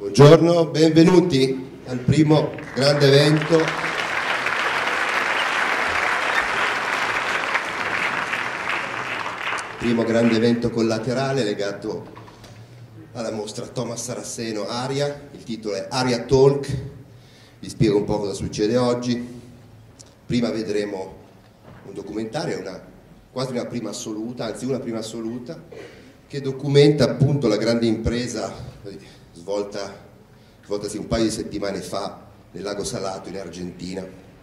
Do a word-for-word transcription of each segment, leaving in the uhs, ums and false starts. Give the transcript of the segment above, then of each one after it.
Buongiorno, benvenuti al primo grande evento primo grande evento collaterale legato alla mostra Thomas Saraceno Aria. Il titolo è Aria Talk. Vi spiego un po' cosa succede oggi. Prima vedremo un documentario, una, quasi una prima assoluta, anzi una prima assoluta, che documenta appunto la grande impresa svolta, svoltasi un paio di settimane fa nel Lago Salato in Argentina,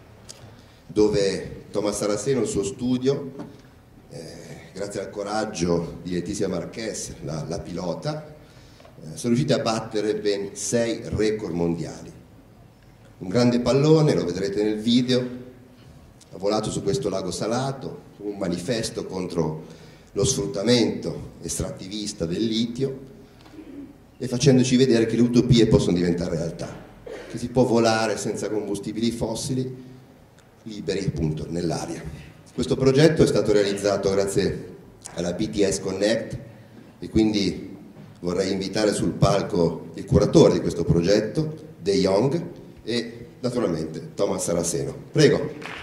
dove Thomas Saraceno, il suo studio, eh, grazie al coraggio di Letizia Marquez, la, la pilota, eh, sono riusciti a battere ben sei record mondiali. Un grande pallone, lo vedrete nel video, ha volato su questo lago salato, un manifesto contro lo sfruttamento estrattivista del litio e facendoci vedere che le utopie possono diventare realtà, che si può volare senza combustibili fossili, liberi appunto nell'aria. Questo progetto è stato realizzato grazie alla B T S Connect e quindi vorrei invitare sul palco il curatore di questo progetto, De Jong, e naturalmente Thomas Saraceno. Prego.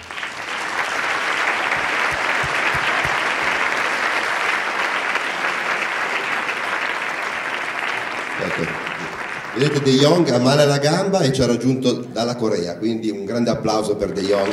Vedete, De Jong ha male alla gamba e ci ha raggiunto dalla Corea, quindi un grande applauso per De Jong.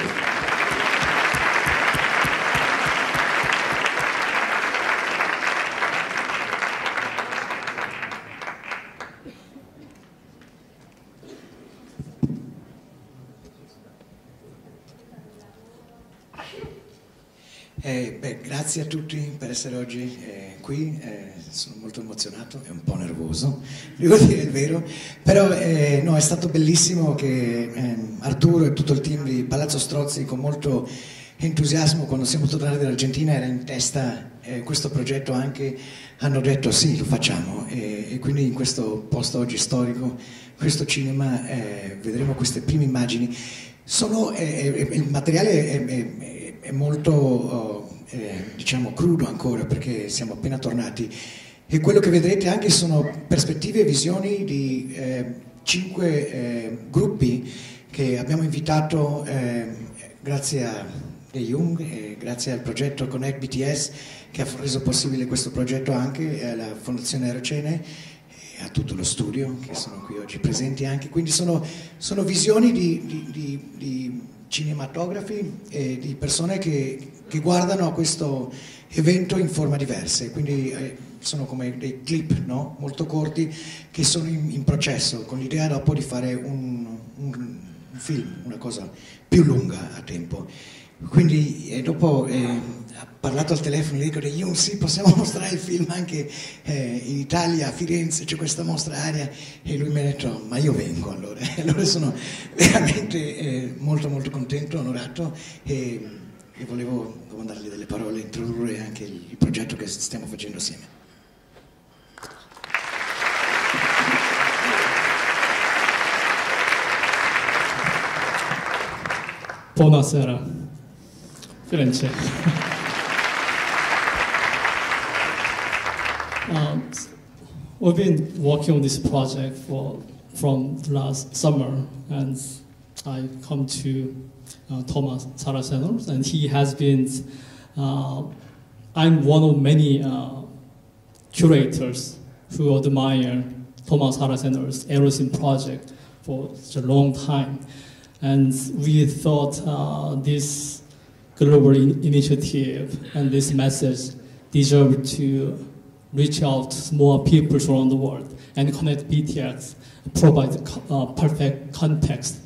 Eh, beh, grazie a tutti per essere oggi eh, qui, eh, sono molto emozionato e un po' nervoso, devo dire il vero, però eh, no, è stato bellissimo che eh, Arturo e tutto il team di Palazzo Strozzi con molto entusiasmo, quando siamo tornati dall'Argentina era in testa eh, questo progetto anche, hanno detto sì, lo facciamo e, e quindi in questo posto oggi storico, questo cinema, eh, vedremo queste prime immagini. Sono, eh, il materiale è, è, è molto oh, eh, diciamo crudo ancora perché siamo appena tornati e quello che vedrete anche sono prospettive e visioni di eh, cinque eh, gruppi che abbiamo invitato eh, grazie a De Jong e grazie al progetto Connect B T S che ha reso possibile questo progetto anche alla Fondazione Aerocene, a tutto lo studio che sono qui oggi presenti anche, quindi sono, sono visioni di, di, di, di cinematografi e di persone che, che guardano a questo evento in forma diverse, quindi eh, sono come dei clip, no? Molto corti che sono in, in processo, con l'idea dopo di fare un, un, un film, una cosa più lunga a tempo. Quindi eh, dopo eh, ha parlato al telefono e dico De Jong, sì, possiamo mostrare il film anche eh, in Italia, a Firenze c'è questa mostra Aria, e lui mi ha detto ma io vengo allora. Allora sono veramente eh, molto molto contento, onorato e, e volevo domandargli delle parole, introdurre anche il, il progetto che stiamo facendo assieme. Buonasera. Firenze. um, we've been working on this project for from last summer, and I come to uh, Thomas Saraceno, and he has been. Uh, I'm one of many uh, curators who admire Thomas Saraceno's Aerocene project for such a long time, and we thought uh, this global in initiative and this message deserve to reach out to more people around the world, and Connect B T S provide uh, perfect context.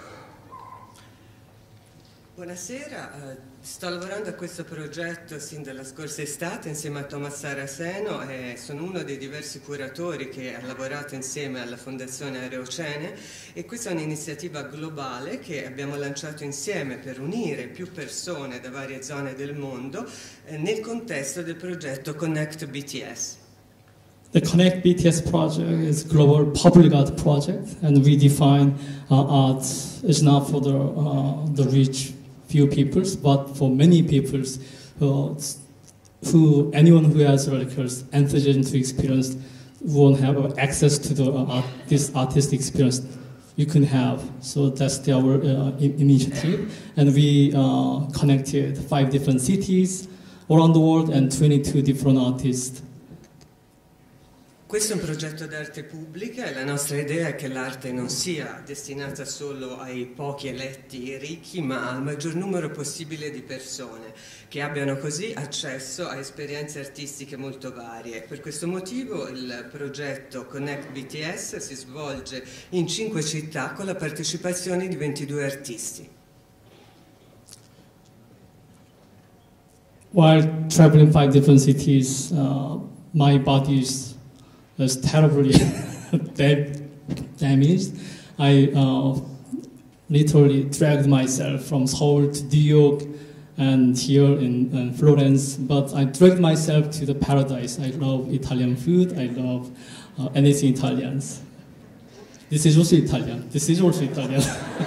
Buonasera, sto lavorando a questo progetto sin dalla scorsa estate insieme a Thomas Saraceno e sono uno dei diversi curatori che ha lavorato insieme alla Fondazione Aerocene, e questa è un'iniziativa globale che abbiamo lanciato insieme per unire più persone da varie zone del mondo eh, nel contesto del progetto Connect B T S. The Connect B T S project is a global public art project, and we define uh, art is not for the, uh, the rich few peoples, but for many peoples uh, who, anyone who has like enthusiasm to experience won't have access to the uh, art, this artistic experience you can have. So that's the, our uh, initiative, and we uh, connected five different cities around the world and twenty-two different artists. Questo è un progetto d'arte pubblica e la nostra idea è che l'arte non sia destinata solo ai pochi eletti ricchi, ma al maggior numero possibile di persone che abbiano così accesso a esperienze artistiche molto varie. Per questo motivo il progetto Connect B T S si svolge in cinque città con la partecipazione di ventidue artisti. While traveling five different cities, uh, my body is was terribly damaged. I uh, literally dragged myself from Seoul to New York and here in, in Florence, but I dragged myself to the paradise. I love Italian food, I love uh, anything Italian. This is also Italian, this is also Italian.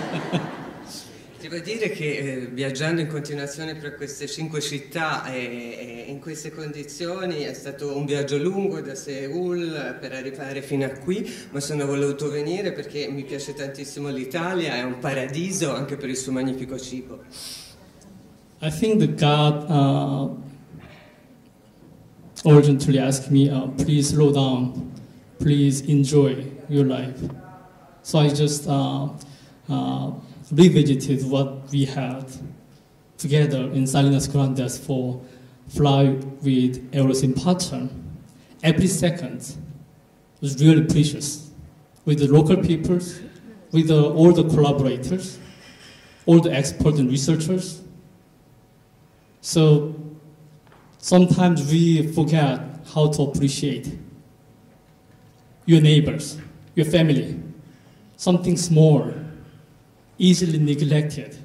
Devo dire che eh, viaggiando in continuazione per queste cinque città e, e in queste condizioni è stato un viaggio lungo da Seoul per arrivare fino a qui, ma sono voluto venire perché mi piace tantissimo l'Italia, è un paradiso anche per il suo magnifico cibo. I think that God uh, urgently asked me, uh, please slow down, please enjoy your life. So I just uh, uh, revisited what we had together in Salinas Grandes for Fly with Eros in Pattern. Every second was really precious with the local peoples, with the, all the collaborators, all the experts and researchers. So sometimes we forget how to appreciate your neighbors, your family, something small, easily neglected.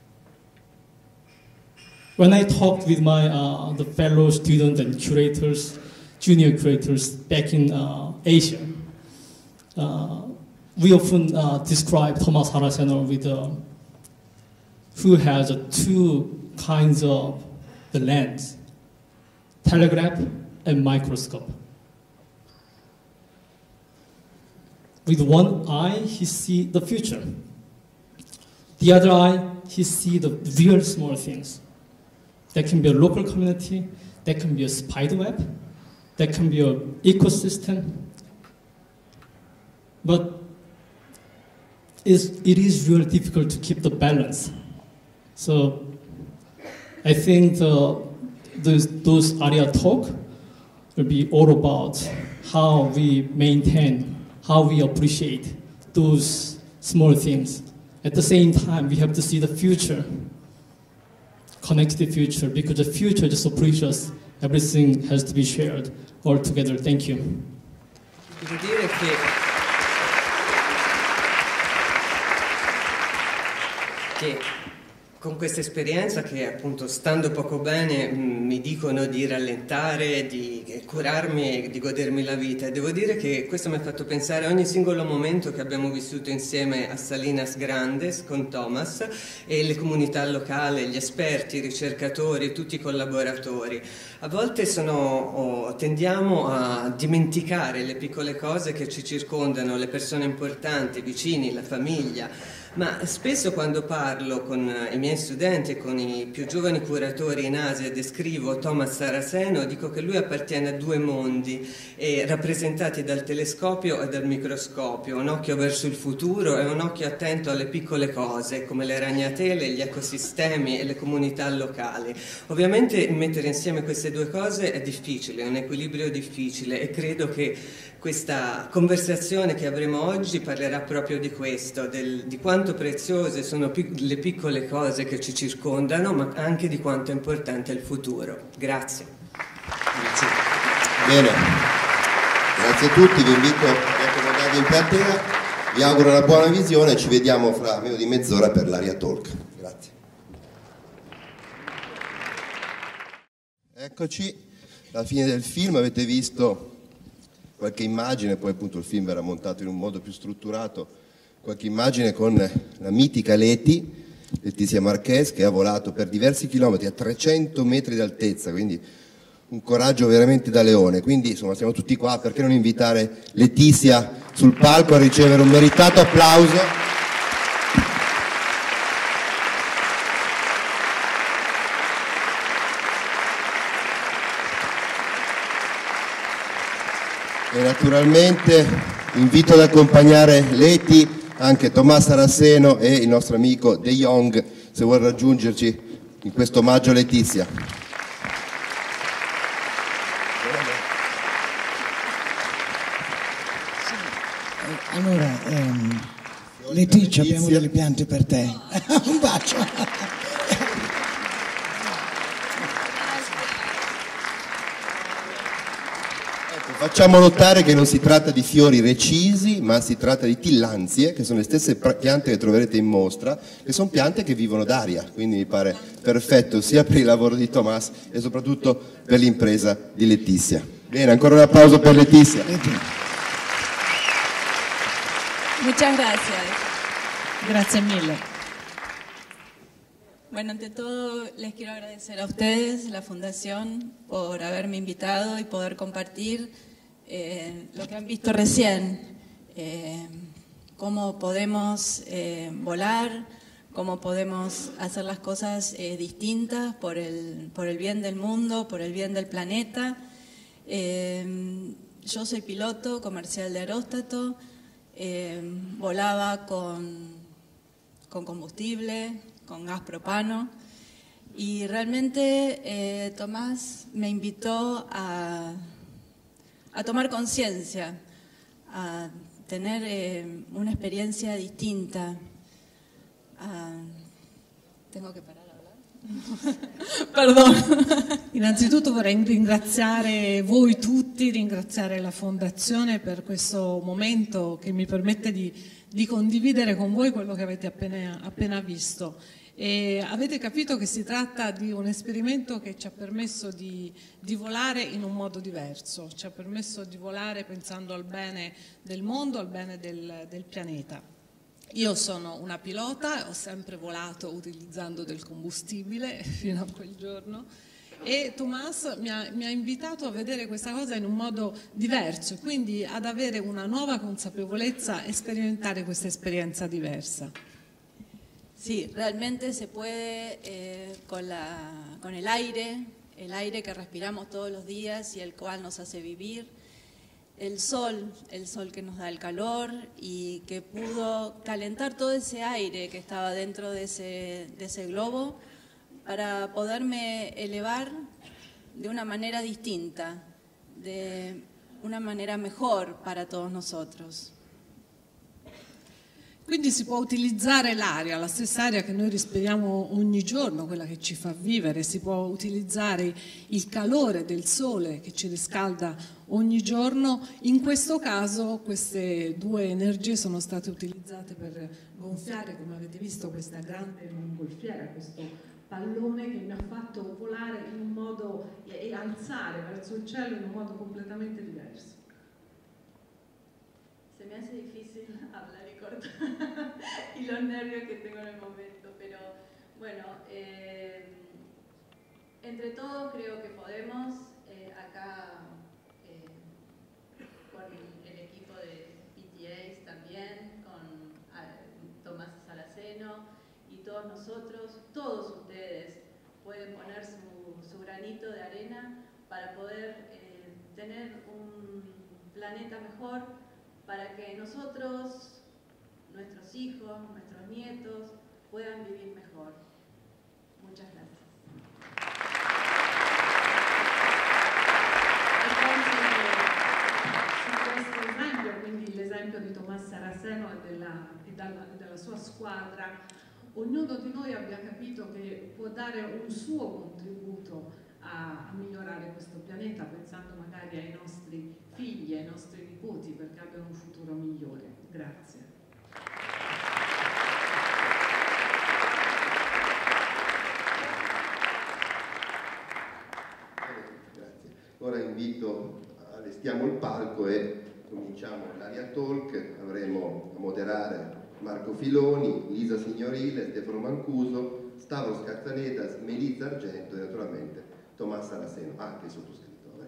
When I talked with my uh, the fellow students and curators, junior curators back in uh, Asia, uh, we often uh, describe Thomas Saraceno with uh, who has uh, two kinds of the lens, telegraph and microscope. With one eye, he sees the future. The other eye, he sees the real small things. That can be a local community, that can be a spider web, that can be an ecosystem. But it's, it is really difficult to keep the balance. So I think the, those, those area talk will be all about how we maintain, how we appreciate those small things. At the same time, we have to see the future, connect the future, because the future is so precious. Everything has to be shared all together. Thank you. Devo dire che che con questa esperienza che appunto stando poco bene mh, mi dicono di rallentare, di curarmi e di godermi la vita, e devo dire che questo mi ha fatto pensare a ogni singolo momento che abbiamo vissuto insieme a Salinas Grandes con Thomas e le comunità locali, gli esperti, i ricercatori, tutti i collaboratori. A volte sono, oh, tendiamo a dimenticare le piccole cose che ci circondano, le persone importanti, i vicini, la famiglia. Ma spesso quando parlo con i miei studenti e con i più giovani curatori in Asia e descrivo Thomas Saraceno, dico che lui appartiene a due mondi eh, rappresentati dal telescopio e dal microscopio, un occhio verso il futuro e un occhio attento alle piccole cose come le ragnatele, gli ecosistemi e le comunità locali. Ovviamente mettere insieme queste due cose è difficile, è un equilibrio difficile, e credo che questa conversazione che avremo oggi parlerà proprio di questo, del, di quanto preziose sono pic- le piccole cose che ci circondano, ma anche di quanto è importante il futuro. Grazie. Grazie. Bene, grazie a tutti, vi invito a accomodare in platea, vi auguro una buona visione e ci vediamo fra meno di mezz'ora per l'Aria Talk. Grazie. Eccoci, alla fine del film avete visto qualche immagine, poi appunto il film verrà montato in un modo più strutturato, qualche immagine con la mitica Leti, Letizia Marquez, che ha volato per diversi chilometri a trecento metri d'altezza, quindi un coraggio veramente da leone, quindi insomma siamo tutti qua, perché non invitare Letizia sul palco a ricevere un meritato applauso. E naturalmente invito ad accompagnare Leti anche Tommaso Saraceno e il nostro amico De Jong, se vuol raggiungerci in questo omaggio a Letizia. Allora, ehm, Letizia, abbiamo delle piante per te. Un bacio. Facciamo notare che non si tratta di fiori recisi, ma si tratta di tillandsie, che sono le stesse piante che troverete in mostra, che sono piante che vivono d'aria, quindi mi pare perfetto sia per il lavoro di Tomás e soprattutto per l'impresa di Letizia. Bene, ancora un applauso per Letizia. Muchas gracias. Grazie mille. Bueno, ante todo les quiero agradecer a ustedes, la Fundación, por haberme invitado y poder compartir eh, lo que han visto recién, eh, cómo podemos eh, volar, cómo podemos hacer las cosas eh, distintas por el, por el bien del mundo, por el bien del planeta. Eh, yo soy piloto comercial de aeróstato, eh, volaba con, con combustible, con gas propano, y realmente eh, Tomás me invitó a, a tomar conciencia, a tener eh, una experiencia distinta. A... Tengo che parare a parlare? Perdon. Innanzitutto vorrei ringraziare voi tutti, ringraziare la Fondazione per questo momento che mi permette di, di condividere con voi quello che avete appena, appena visto. E avete capito che si tratta di un esperimento che ci ha permesso di, di volare in un modo diverso, ci ha permesso di volare pensando al bene del mondo, al bene del, del pianeta. Io sono una pilota, ho sempre volato utilizzando del combustibile fino a quel giorno, e Tomás mi ha, mi ha invitato a vedere questa cosa in un modo diverso, quindi ad avere una nuova consapevolezza e sperimentare questa esperienza diversa. Sí, realmente se puede eh, con, la, con el aire, el aire que respiramos todos los días y el cual nos hace vivir, el sol, el sol que nos da el calor y que pudo calentar todo ese aire que estaba dentro de ese, de ese globo para poderme elevar de una manera distinta, de una manera mejor para todos nosotros. Quindi si può utilizzare l'aria, la stessa aria che noi respiriamo ogni giorno, quella che ci fa vivere, si può utilizzare il calore del sole che ci riscalda ogni giorno. In questo caso queste due energie sono state utilizzate per gonfiare, come avete visto, questa grande mongolfiera, questo pallone che mi ha fatto volare in un modo e alzare verso il cielo in un modo completamente diverso. Se me hace difícil hablar y cortar y los nervios que tengo en el momento, pero bueno, eh, entre todos creo que podemos, eh, acá eh, con el equipo de P T As también, con eh, Tomás Saraceno y todos nosotros, todos ustedes pueden poner su, su granito de arena para poder eh, tener un planeta mejor, para que nosotros, nuestros hijos, nuestros nietos, puedan vivir mejor. Muchas gracias. Su questo esempio, quindi l'esempio di Tomás Saraceno e della, e della, della sua squadra, ognuno di noi abbia capito che può dare un suo contributo a, a migliorare questo pianeta, pensando magari ai nostri figli, ai nostri nipoti, perché abbiano un futuro migliore. Grazie. Grazie. Ora invito, allestiamo il palco e cominciamo l'Aria Talk. Avremo a moderare Marco Filoni, Lisa Signorile, Stefano Mancuso, Stavros Castanedas, Melissa Argento e naturalmente Tomás Saraceno, anche il sottoscritto.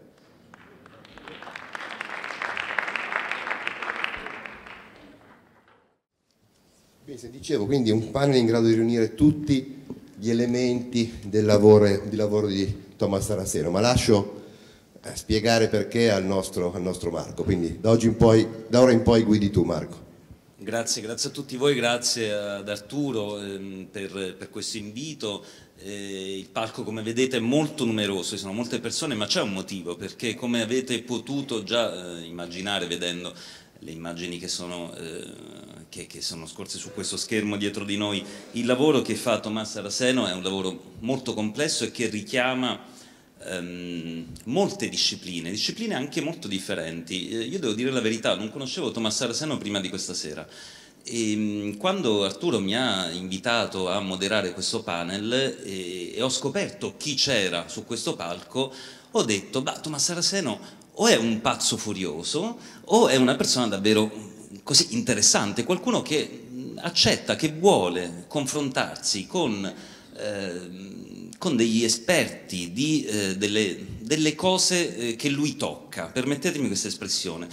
Bene, se dicevo, quindi un panel in grado di riunire tutti gli elementi del lavoro, di lavoro di Tomás Saraceno, ma lascio eh, spiegare perché al nostro, al nostro Marco, quindi da, oggi in poi, da ora in poi guidi tu, Marco. Grazie, grazie a tutti voi, grazie ad Arturo ehm, per, per questo invito. Eh, il palco, come vedete, è molto numeroso, ci sono molte persone, ma c'è un motivo, perché come avete potuto già eh, immaginare vedendo le immagini che sono, eh, che, che sono scorse su questo schermo dietro di noi, il lavoro che fa Tomás Saraceno è un lavoro molto complesso e che richiama ehm, molte discipline, discipline anche molto differenti. Eh, io devo dire la verità, non conoscevo Tomás Saraceno prima di questa sera. E quando Arturo mi ha invitato a moderare questo panel e, e ho scoperto chi c'era su questo palco, ho detto, bah, Tomás Saraceno o è un pazzo furioso o è una persona davvero così interessante, qualcuno che accetta, che vuole confrontarsi con, eh, con degli esperti di, eh, delle, delle cose eh, che lui tocca, permettetemi questa espressione.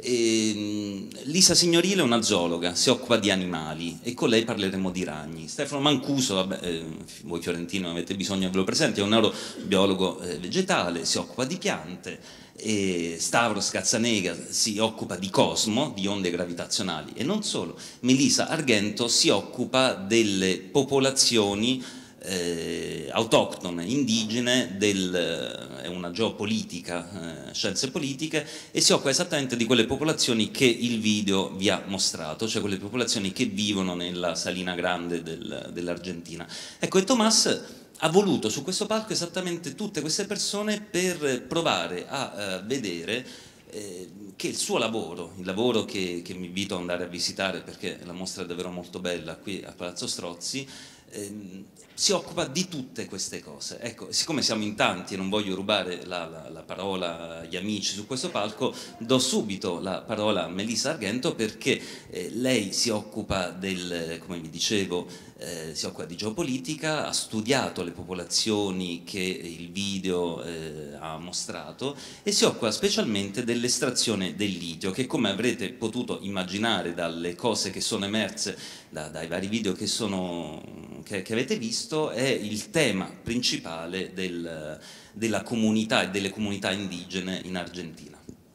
E, Lisa Signorile è una zoologa, si occupa di animali e con lei parleremo di ragni. Stefano Mancuso, vabbè, eh, voi fiorentini non avete bisogno che ve lo presenti, è un neurobiologo eh, vegetale, si occupa di piante. E Stavros Cazzanega si occupa di cosmo, di onde gravitazionali e non solo. Melissa Argento si occupa delle popolazioni eh, autoctone, indigene, del, è una geopolitica, eh, scienze politiche, e si occupa esattamente di quelle popolazioni che il video vi ha mostrato, cioè quelle popolazioni che vivono nella Salina Grande del, dell'Argentina. Ecco, e Tomás ha voluto su questo palco esattamente tutte queste persone per provare a uh, vedere eh, che il suo lavoro, il lavoro che, che mi invito ad andare a visitare perché la mostra è davvero molto bella qui a Palazzo Strozzi, eh, si occupa di tutte queste cose. Ecco, siccome siamo in tanti e non voglio rubare la, la, la parola agli amici su questo palco, do subito la parola a Melissa Argento perché eh, lei si occupa del, come vi dicevo, eh, si occupa di geopolitica, ha studiato le popolazioni che il video eh, ha mostrato e si occupa specialmente dell'estrazione del litio, che come avrete potuto immaginare dalle cose che sono emerse da, dai vari video che, sono, che, che avete visto, è il tema principale del, della comunità e delle comunità indigene in Argentina.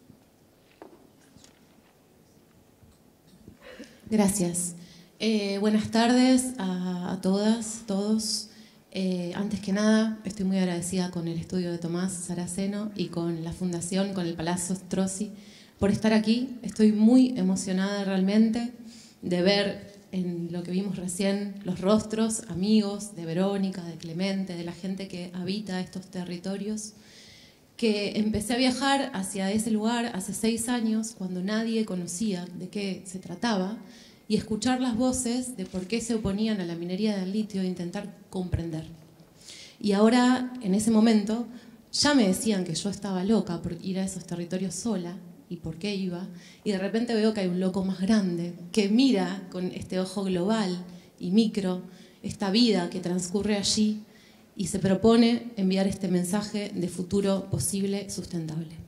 Gracias. Eh, buenas tardes a, a todas, todos. Eh, antes que nada, estoy muy agradecida con el estudio de Tomás Saraceno y con la Fundación, con el Palazzo Strozzi, por estar aquí. Estoy muy emocionada realmente de ver en lo que vimos recién los rostros, amigos de Verónica, de Clemente, de la gente que habita estos territorios, que empecé a viajar hacia ese lugar hace seis años, cuando nadie conocía de qué se trataba, y escuchar las voces de por qué se oponían a la minería del litio e intentar comprender. Y ahora, en ese momento, ya me decían que yo estaba loca por ir a esos territorios sola, y por qué iba, y de repente veo que hay un loco más grande que mira con este ojo global y micro esta vida que transcurre allí y se propone enviar este mensaje de futuro posible sustentable.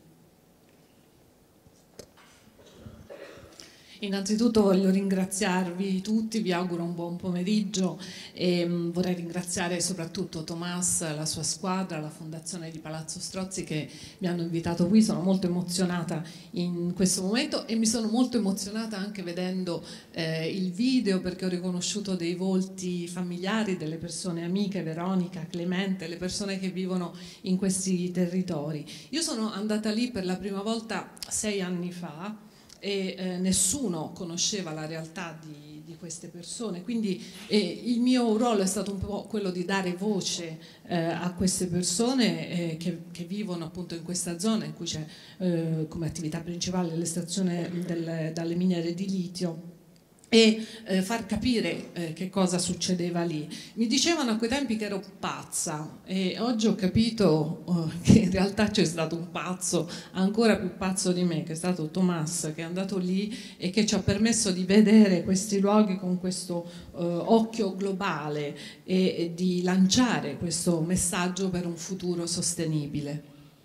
Innanzitutto voglio ringraziarvi tutti, vi auguro un buon pomeriggio e vorrei ringraziare soprattutto Tomás, la sua squadra, la Fondazione di Palazzo Strozzi che mi hanno invitato qui. Sono molto emozionata in questo momento e mi sono molto emozionata anche vedendo eh, il video, perché ho riconosciuto dei volti familiari delle persone amiche, Veronica, Clemente, le persone che vivono in questi territori. Io sono andata lì per la prima volta sei anni fa e eh, nessuno conosceva la realtà di, di queste persone, quindi eh, il mio ruolo è stato un po' quello di dare voce eh, a queste persone eh, che, che vivono appunto in questa zona in cui c'è eh, come attività principale l'estrazione dalle miniere di litio. e eh, far capire eh, che cosa succedeva lì. Mi dicevano a quei tempi che ero pazza e oggi ho capito oh, che in realtà c'è stato un pazzo ancora più pazzo di me, che è stato Tomás, che è andato lì e che ci ha permesso di vedere questi luoghi con questo eh, occhio globale e, e di lanciare questo messaggio per un futuro sostenibile.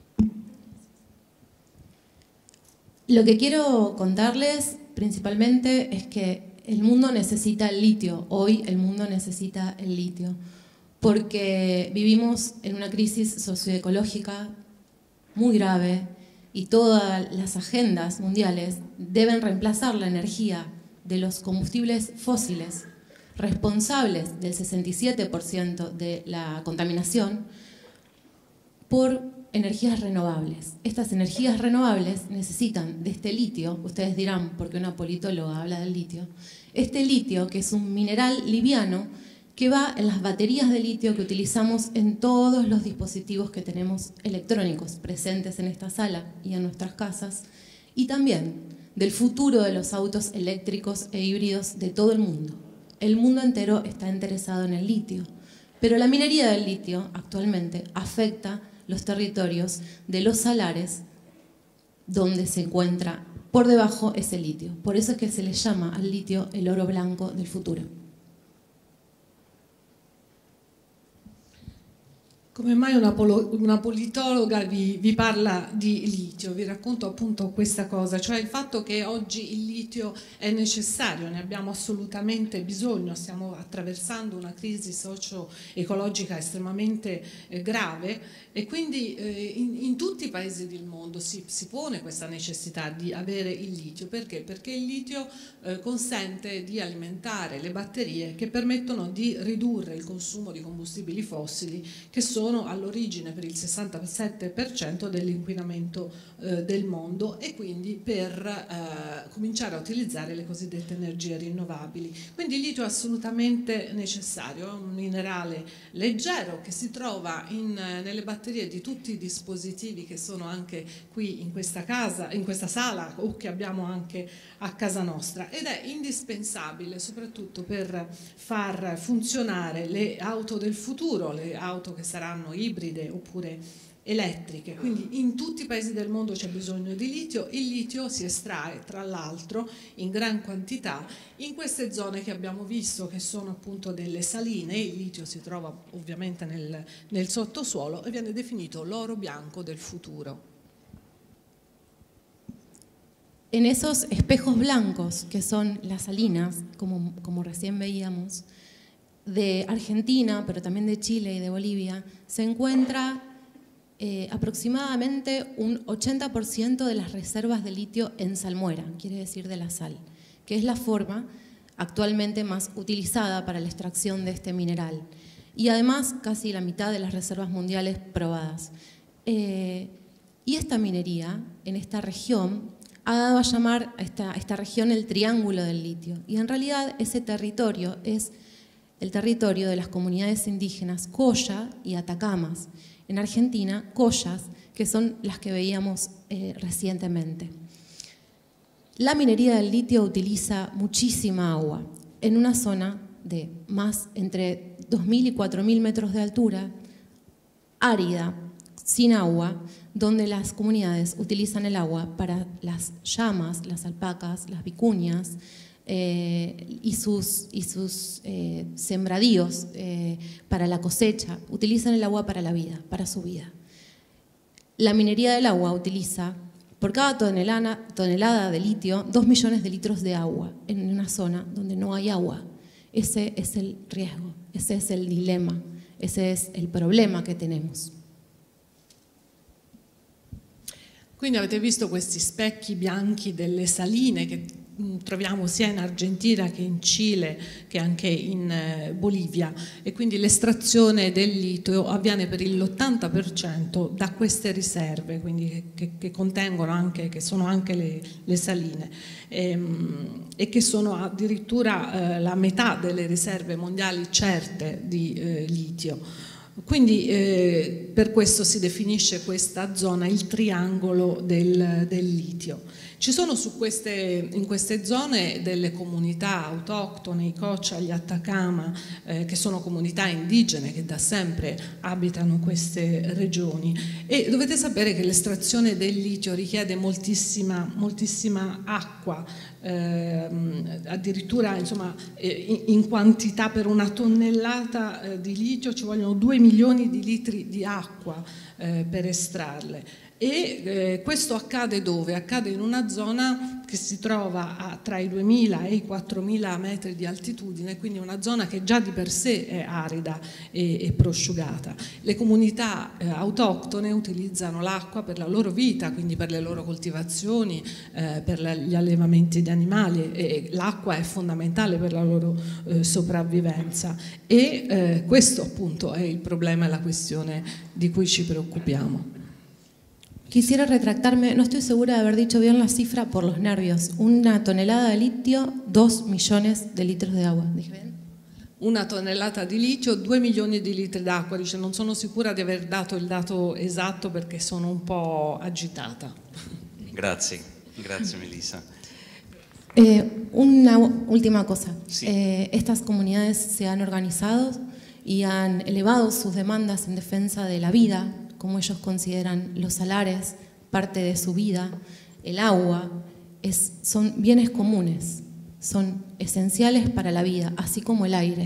Lo que quiero contarles principalmente es que el mundo necesita el litio, hoy el mundo necesita el litio, porque vivimos en una crisis socioecológica muy grave y todas las agendas mundiales deben reemplazar la energía de los combustibles fósiles, responsables del sesenta y siete por ciento de la contaminación, por energías renovables. Estas energías renovables necesitan de este litio, ustedes dirán, porque una politóloga habla del litio, este litio que es un mineral liviano que va en las baterías de litio que utilizamos en todos los dispositivos que tenemos electrónicos presentes en esta sala y en nuestras casas, y también del futuro de los autos eléctricos e híbridos de todo el mundo. El mundo entero está interesado en el litio, pero la minería del litio actualmente afecta los territorios de los salares donde se encuentra por debajo ese litio. Por eso es que se le llama al litio el oro blanco del futuro. Come mai una, polo, una politologa vi, vi parla di litio? Vi racconto appunto questa cosa, cioè il fatto che oggi il litio è necessario, ne abbiamo assolutamente bisogno, stiamo attraversando una crisi socio-ecologica estremamente eh, grave e quindi eh, in, in tutti i paesi del mondo si, si pone questa necessità di avere il litio. Perché? Perché il litio eh, consente di alimentare le batterie che permettono di ridurre il consumo di combustibili fossili che sono sono all'origine per il sessantasette per cento dell'inquinamento eh, del mondo e quindi per eh, cominciare a utilizzare le cosiddette energie rinnovabili. Quindi il litio è assolutamente necessario, è un minerale leggero che si trova in, nelle batterie di tutti i dispositivi che sono anche qui in questa casa, in questa sala o che abbiamo anche a casa nostra ed è indispensabile soprattutto per far funzionare le auto del futuro, le auto che saranno ibride oppure elettriche. Quindi in tutti i paesi del mondo c'è bisogno di litio. Il litio si estrae tra l'altro in gran quantità in queste zone che abbiamo visto che sono appunto delle saline. Il litio si trova ovviamente nel, nel sottosuolo e viene definito l'oro bianco del futuro. En esos espejos blancos que son las salinas, como, como recién veíamos, de Argentina, pero también de Chile y de Bolivia, se encuentra eh, aproximadamente un ochenta por ciento de las reservas de litio en salmuera, quiere decir de la sal, que es la forma actualmente más utilizada para la extracción de este mineral. Y además casi la mitad de las reservas mundiales probadas. Eh, y esta minería en esta región ha dado a llamar a esta, a esta región el Triángulo del Litio. Y en realidad ese territorio es el territorio de las comunidades indígenas Colla y Atacamas. En Argentina, Collas, que son las que veíamos eh, recientemente. La minería del litio utiliza muchísima agua en una zona de más entre dos mil y cuatro mil metros de altura, árida, sin agua, donde las comunidades utilizan el agua para las llamas, las alpacas, las vicuñas eh, y sus, y sus eh, sembradíos eh, para la cosecha. Utilizan el agua para la vida, para su vida. La minería del agua utiliza por cada tonelada, tonelada de litio dos millones de litros de agua en una zona donde no hay agua. Ese es el riesgo, ese es el dilema, ese es el problema que tenemos. Quindi avete visto questi specchi bianchi delle saline che troviamo sia in Argentina che in Cile che anche in Bolivia e quindi l'estrazione del litio avviene per l'ottanta per cento da queste riserve, quindi che, che contengono anche, che sono anche le, le saline ehm, e che sono addirittura eh, la metà delle riserve mondiali certe di eh, litio. Quindi eh, per questo si definisce questa zona il triangolo del, del litio. Ci sono su queste, in queste zone delle comunità autoctone, i Cocha, gli Atacama, eh, che sono comunità indigene che da sempre abitano queste regioni, e dovete sapere che l'estrazione del litio richiede moltissima, moltissima acqua, eh, addirittura insomma, eh, in quantità per una tonnellata eh, di litio ci vogliono due milioni di litri di acqua eh, per estrarle. E eh, questo accade dove? Accade in una zona che si trova a, tra i duemila e i quattromila metri di altitudine, quindi una zona che già di per sé è arida e, e prosciugata. Le comunità eh, autoctone utilizzano l'acqua per la loro vita, quindi per le loro coltivazioni, eh, per la, gli allevamenti di animali, e, e l'acqua è fondamentale per la loro eh, sopravvivenza. E eh, questo appunto è il problema e la questione di cui ci preoccupiamo. Quisiera retractarme, no estoy segura de haber dicho bien la cifra por los nervios. Una tonelada de litio, dos millones de litros de agua. ¿Dije bien? Una tonnellata di litio, due milioni di litri d'acqua. Dice, non sono sicura di aver dato il dato esatto perché sono un po' agitata. Grazie, grazie Melissa. Eh, una última cosa. Sí. Eh, estas comunidades se han organizado y han elevado sus demandas en defensa de la vida, como ellos consideran los salares, parte de su vida, el agua, es, son bienes comunes, son esenciales para la vida, así como el aire.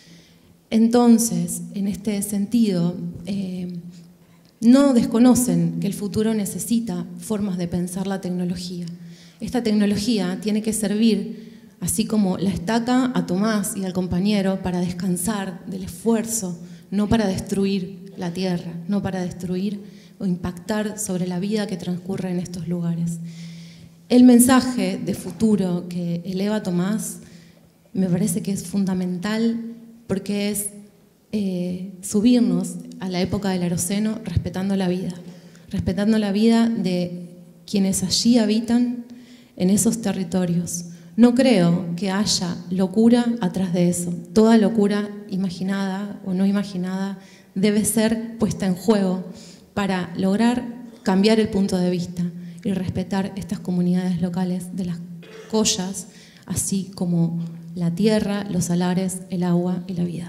Entonces, en este sentido, eh, no desconocen que el futuro necesita formas de pensar la tecnología. Esta tecnología tiene que servir, así como la estaca, a Tomás y al compañero para descansar del esfuerzo, no para destruir la tierra, no para destruir o impactar sobre la vida que transcurre en estos lugares. El mensaje de futuro que eleva Tomás me parece que es fundamental porque es eh, subirnos a la época del Eoceno respetando la vida, respetando la vida de quienes allí habitan en esos territorios. No creo que haya locura atrás de eso. Toda locura imaginada o no imaginada debe ser puesta en juego para lograr cambiar el punto de vista y respetar estas comunidades locales de las collas, así como la tierra, los salares, el agua y la vida.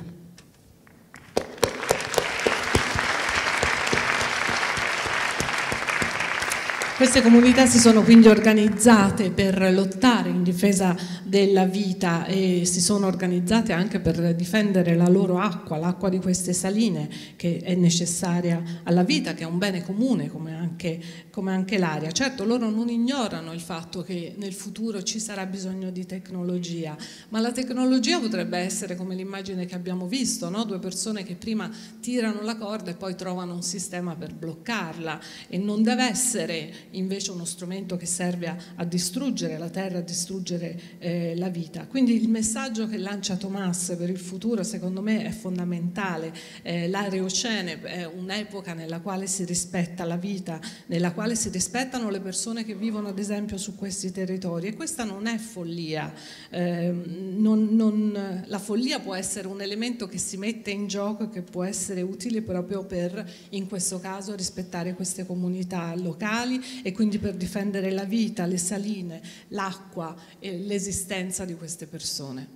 Queste comunità si sono quindi organizzate per lottare in difesa della vita e si sono organizzate anche per difendere la loro acqua, l'acqua di queste saline che è necessaria alla vita, che è un bene comune come anche, come anche l'aria. Certo, loro non ignorano il fatto che nel futuro ci sarà bisogno di tecnologia, ma la tecnologia potrebbe essere come l'immagine che abbiamo visto, no? Due persone che prima tirano la corda e poi trovano un sistema per bloccarla, e non deve essere invece uno strumento che serve a, a distruggere la terra, a distruggere eh, la vita. Quindi il messaggio che lancia Tomás per il futuro secondo me è fondamentale. Eh, L'Areocene è un'epoca nella quale si rispetta la vita, nella quale si rispettano le persone che vivono ad esempio su questi territori, e questa non è follia. Eh, non, non, la follia può essere un elemento che si mette in gioco e che può essere utile proprio per, in questo caso, rispettare queste comunità locali e quindi per difendere la vita, le saline, l'acqua e l'esistenza di queste persone.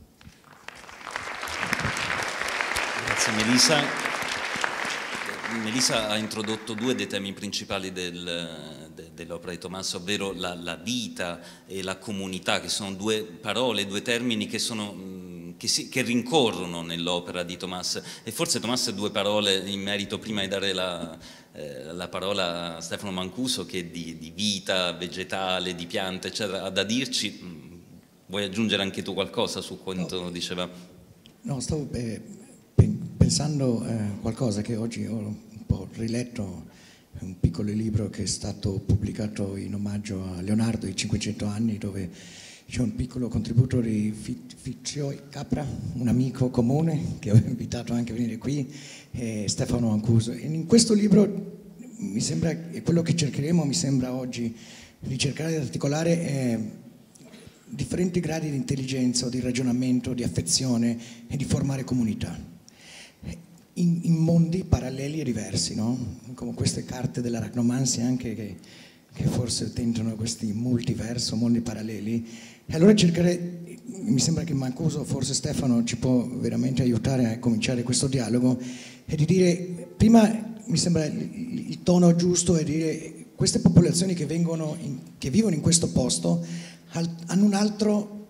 Grazie Melissa. Melissa ha introdotto due dei temi principali del, de, dell'opera di Tomás, ovvero la, la vita e la comunità, che sono due parole, due termini che sono... Che, si, che rincorrono nell'opera di Tomás, e forse Tomás due parole in merito, prima di dare la, eh, la parola a Stefano Mancuso, che di, di vita vegetale, di piante eccetera ha da dirci. Vuoi aggiungere anche tu qualcosa su quanto no, diceva? No, stavo eh, pensando eh, qualcosa che oggi ho un po' riletto, un piccolo libro che è stato pubblicato in omaggio a Leonardo, i cinquecento anni, dove c'è un piccolo contributo di Fizio Capra, un amico comune che ho invitato anche a venire qui, eh, Stefano Mancuso. E in questo libro mi sembra, e quello che cercheremo mi sembra oggi di cercare di articolare eh, differenti gradi di intelligenza o di ragionamento, di affezione e di formare comunità in, in mondi paralleli e diversi, no? Come queste carte dell'arachnomanzia anche che che forse tentano questi multiverso, mondi paralleli, e allora cercare, mi sembra che Mancuso, forse Stefano ci può veramente aiutare a cominciare questo dialogo, e di dire, prima mi sembra il, il tono giusto è dire queste popolazioni che, vengono in, che vivono in questo posto al, hanno un altro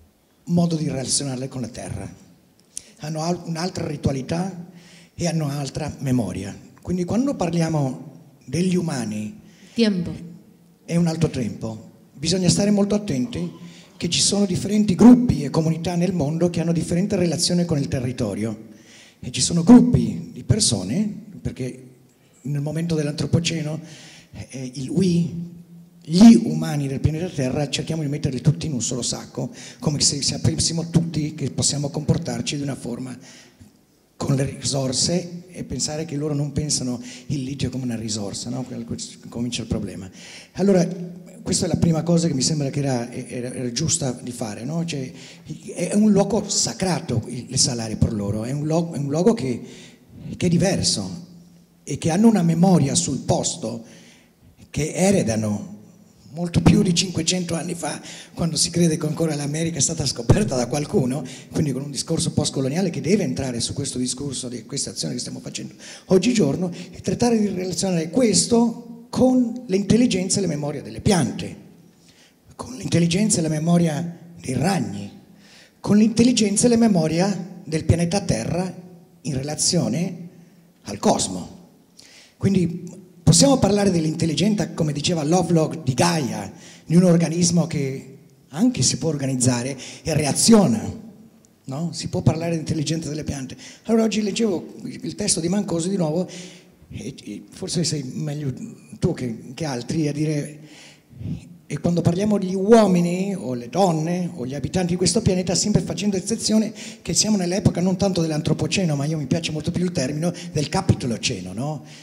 modo di relazionarle con la terra, hanno al, un'altra ritualità e hanno un'altra memoria. Quindi quando parliamo degli umani, tempo. È un altro tempo, bisogna stare molto attenti che ci sono differenti gruppi e comunità nel mondo che hanno differente relazione con il territorio, e ci sono gruppi di persone, perché nel momento dell'antropoceno eh, il we, gli umani del pianeta Terra, cerchiamo di metterli tutti in un solo sacco, come se sapessimo tutti che possiamo comportarci di una forma con le risorse, e pensare che loro non pensano il litio come una risorsa, no? Comincia il problema. Allora, questa è la prima cosa che mi sembra che era, era, era giusta di fare, no? Cioè, è un luogo sacrato il salario per loro, è un luogo, è un luogo che, che è diverso e che hanno una memoria sul posto che eredano molto più di cinquecento anni fa, quando si crede che ancora l'America è stata scoperta da qualcuno, quindi con un discorso postcoloniale che deve entrare su questo discorso di questa azione che stiamo facendo oggigiorno, e trattare di relazionare questo con l'intelligenza e la memoria delle piante, con l'intelligenza e la memoria dei ragni, con l'intelligenza e la memoria del pianeta Terra in relazione al cosmo. Quindi possiamo parlare dell'intelligenza, come diceva Lovelock, di Gaia, di un organismo che anche si può organizzare e reaziona, no? Si può parlare di intelligenza delle piante. Allora oggi leggevo il testo di Mancuso di nuovo, e, e forse sei meglio tu che, che altri a dire, e quando parliamo di uomini o le donne o gli abitanti di questo pianeta, sempre facendo eccezione che siamo nell'epoca non tanto dell'antropoceno, ma io mi piace molto più il termine del capitoloceno, no?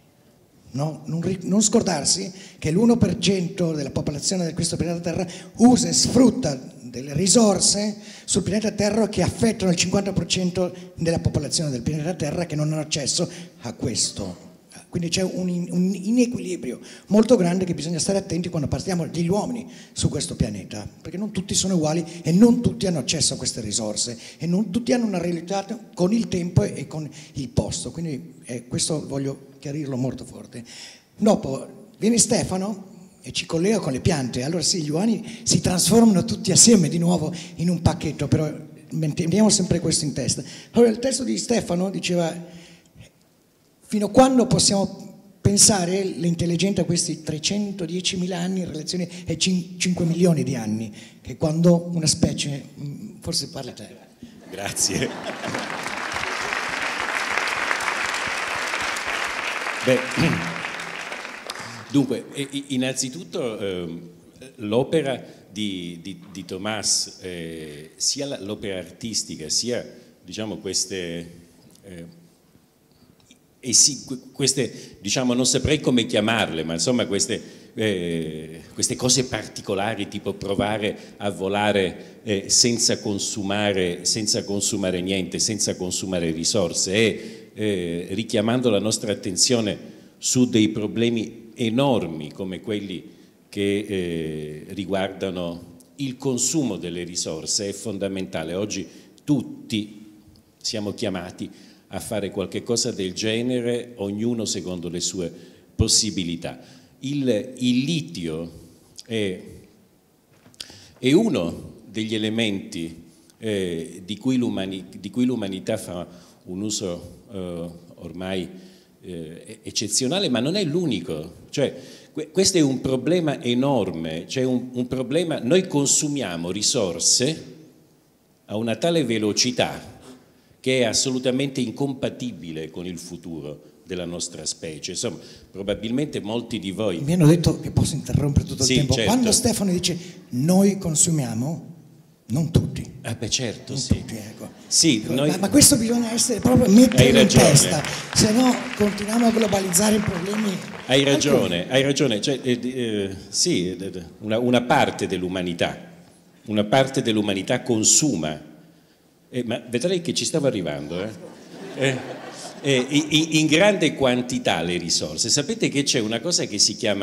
No, non, non scordarsi che l'uno per cento della popolazione di questo pianeta Terra usa e sfrutta delle risorse sul pianeta Terra che affettano il cinquanta per cento della popolazione del pianeta Terra, che non hanno accesso a questo. Quindi c'è un, un inequilibrio molto grande che bisogna stare attenti quando parliamo degli uomini su questo pianeta, perché non tutti sono uguali e non tutti hanno accesso a queste risorse e non tutti hanno una realtà con il tempo e con il posto. Quindi eh, questo voglio chiarirlo molto forte. Dopo viene Stefano e ci collega con le piante. Allora sì, gli umani si trasformano tutti assieme di nuovo in un pacchetto, però teniamo sempre questo in testa. Allora il testo di Stefano diceva: fino a quando possiamo pensare l'intelligenza a questi trecentodiecimila anni in relazione ai cinque milioni di anni, che quando una specie, forse parla te. Grazie. Beh, dunque, innanzitutto eh, l'opera di, di, di Tomàs, eh, sia l'opera artistica, sia diciamo queste... Eh, E sì, queste, diciamo, non saprei come chiamarle, ma insomma queste, eh, queste cose particolari, tipo provare a volare eh, senza consumare, senza consumare niente, senza consumare risorse, e eh, richiamando la nostra attenzione su dei problemi enormi come quelli che eh, riguardano il consumo delle risorse, è fondamentale. Oggi tutti siamo chiamati a fare qualche cosa del genere, ognuno secondo le sue possibilità. Il, il litio è, è uno degli elementi eh, di cui l'umanità fa un uso eh, ormai eh, eccezionale, ma non è l'unico. Cioè, questo è un problema enorme, cioè un, un problema, noi consumiamo risorse a una tale velocità che è assolutamente incompatibile con il futuro della nostra specie. Insomma, probabilmente molti di voi... Mi hanno detto che posso interrompere tutto il sì, tempo. Certo. Quando Stefano dice noi consumiamo, non tutti. Ah beh certo, non sì. Tutti, ecco. Sì, noi... ma, ma questo bisogna essere proprio metterlo in testa, se no continuiamo a globalizzare i problemi. Hai ragione, hai ragione. Cioè, eh, eh, sì, una, una parte dell'umanità, una parte dell'umanità consuma. Eh, ma vedrei che ci stavo arrivando, eh? Eh, eh, in, in grande quantità le risorse. Sapete che c'è una cosa che si chiama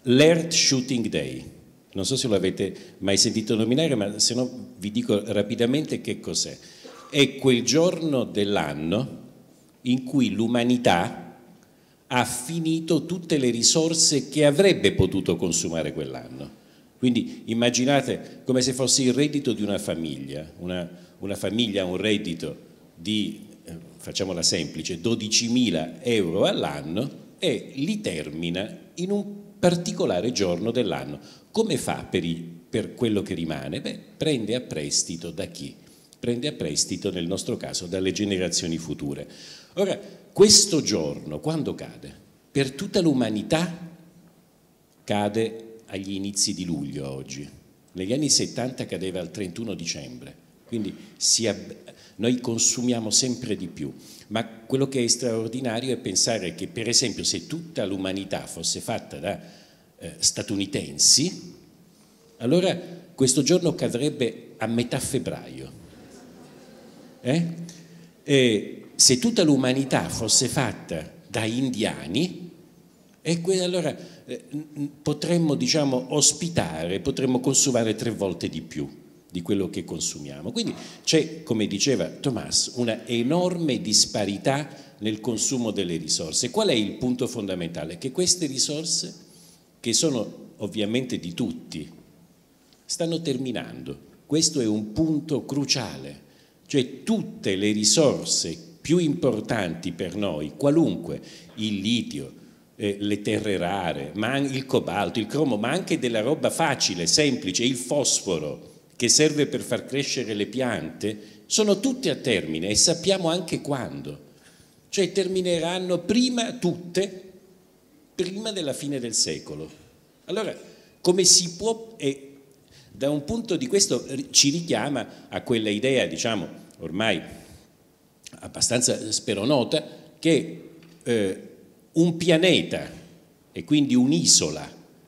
l'Earth Shooting Day. Non so se lo avete mai sentito nominare, ma se no vi dico rapidamente che cos'è. È quel giorno dell'anno in cui l'umanità ha finito tutte le risorse che avrebbe potuto consumare quell'anno. Quindi immaginate come se fosse il reddito di una famiglia, una, una famiglia ha un reddito di, eh, facciamola semplice, dodicimila euro all'anno e li termina in un particolare giorno dell'anno. Come fa per, i, per quello che rimane? Beh, prende a prestito da chi? Prende a prestito, nel nostro caso, dalle generazioni future. Ora, questo giorno, quando cade? Per tutta l'umanità cade agli inizi di luglio oggi. Negli anni settanta cadeva il trentuno dicembre, quindi si noi consumiamo sempre di più. Ma quello che è straordinario è pensare che, per esempio, se tutta l'umanità fosse fatta da eh, statunitensi, allora questo giorno cadrebbe a metà febbraio. Eh? E se tutta l'umanità fosse fatta da indiani, e allora eh, potremmo, diciamo, ospitare, potremmo consumare tre volte di più di quello che consumiamo. Quindi c'è, come diceva Tomás, una enorme disparità nel consumo delle risorse. Qual è il punto fondamentale? Che queste risorse, che sono ovviamente di tutti, stanno terminando. Questo è un punto cruciale, cioè tutte le risorse più importanti per noi, qualunque, il litio, eh, le terre rare, ma il cobalto, il cromo, ma anche della roba facile, semplice, il fosforo, che serve per far crescere le piante, sono tutte a termine e sappiamo anche quando. Cioè termineranno prima tutte, prima della fine del secolo. Allora, come si può, e da un punto di questo ci richiama a quella idea, diciamo, ormai abbastanza spero nota, che eh, un pianeta e quindi un'isola,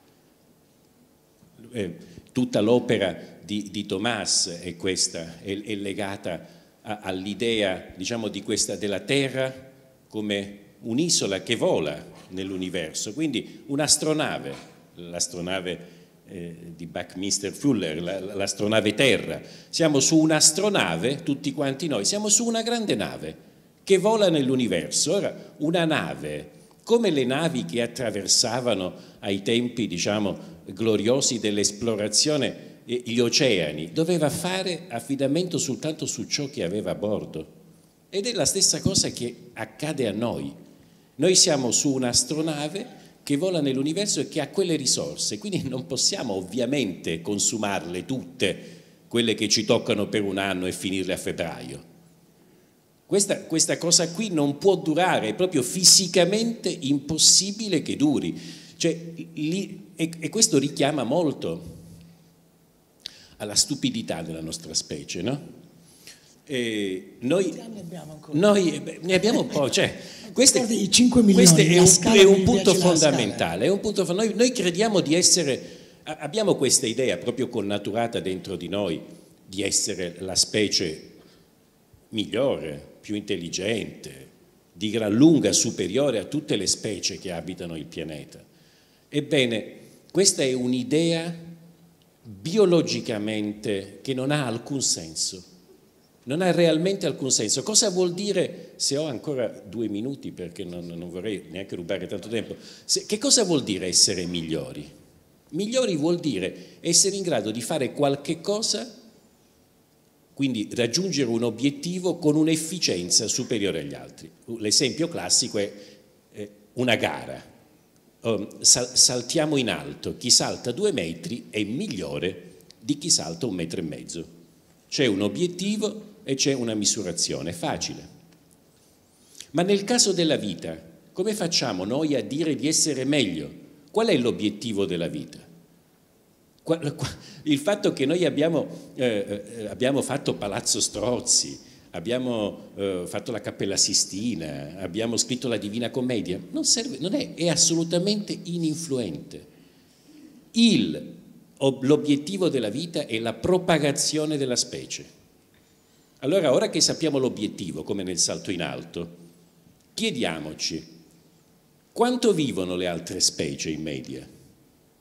eh, tutta l'opera Di, di Tomás è questa, è, è legata all'idea, diciamo, di questa della Terra come un'isola che vola nell'universo, quindi un'astronave, l'astronave eh, di Buckminster Fuller, l'astronave Terra. Siamo su un'astronave, tutti quanti noi, siamo su una grande nave che vola nell'universo. Ora, una nave, come le navi che attraversavano ai tempi, diciamo, gloriosi dell'esplorazione gli oceani, doveva fare affidamento soltanto su ciò che aveva a bordo. Ed è la stessa cosa che accade a noi. Noi siamo su un'astronave che vola nell'universo e che ha quelle risorse, quindi non possiamo ovviamente consumarle tutte, quelle che ci toccano per un anno e finirle a febbraio. Questa, questa cosa qui non può durare, è proprio fisicamente impossibile che duri. Cioè, lì, e, e questo richiama molto alla stupidità della nostra specie, no? E noi, noi ne abbiamo un po', cioè, queste, i cinque milioni, questo è un, è un punto fondamentale, è un punto, noi, noi crediamo di essere, abbiamo questa idea proprio connaturata dentro di noi di essere la specie migliore, più intelligente, di gran lunga superiore a tutte le specie che abitano il pianeta. Ebbene, questa è un'idea biologicamente che non ha alcun senso, non ha realmente alcun senso. Cosa vuol dire, se ho ancora due minuti perché non, non vorrei neanche rubare tanto tempo, se, che cosa vuol dire essere migliori? Migliori vuol dire essere in grado di fare qualche cosa, quindi raggiungere un obiettivo con un'efficienza superiore agli altri. L'esempio classico è eh, una gara. Saltiamo in alto, chi salta due metri è migliore di chi salta un metro e mezzo. C'è un obiettivo e c'è una misurazione, è facile. Ma nel caso della vita, come facciamo noi a dire di essere meglio? Qual è l'obiettivo della vita? Il fatto che noi abbiamo, eh, abbiamo fatto Palazzo Strozzi, abbiamo eh, fatto la Cappella Sistina, abbiamo scritto la Divina Commedia, non serve, non è, è assolutamente ininfluente. Il, l'obiettivo della vita è la propagazione della specie. Allora, ora che sappiamo l'obiettivo, come nel salto in alto, chiediamoci quanto vivono le altre specie in media?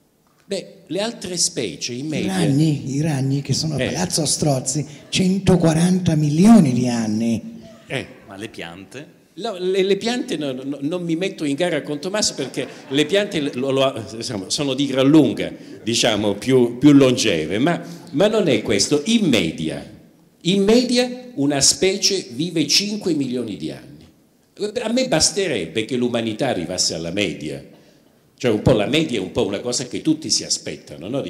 Beh, le altre specie in media... I ragni, i ragni che sono a eh. Palazzo Strozzi, centoquaranta milioni di anni. Eh. Ma le piante? No, le, le piante no, no, non mi metto in gara con Tommaso perché le piante lo, lo, diciamo, sono di gran lunga, diciamo, più, più longeve, ma, ma non è questo. In media, in media una specie vive cinque milioni di anni. A me basterebbe che l'umanità arrivasse alla media. Cioè un po' la media è un po' una cosa che tutti si aspettano, no?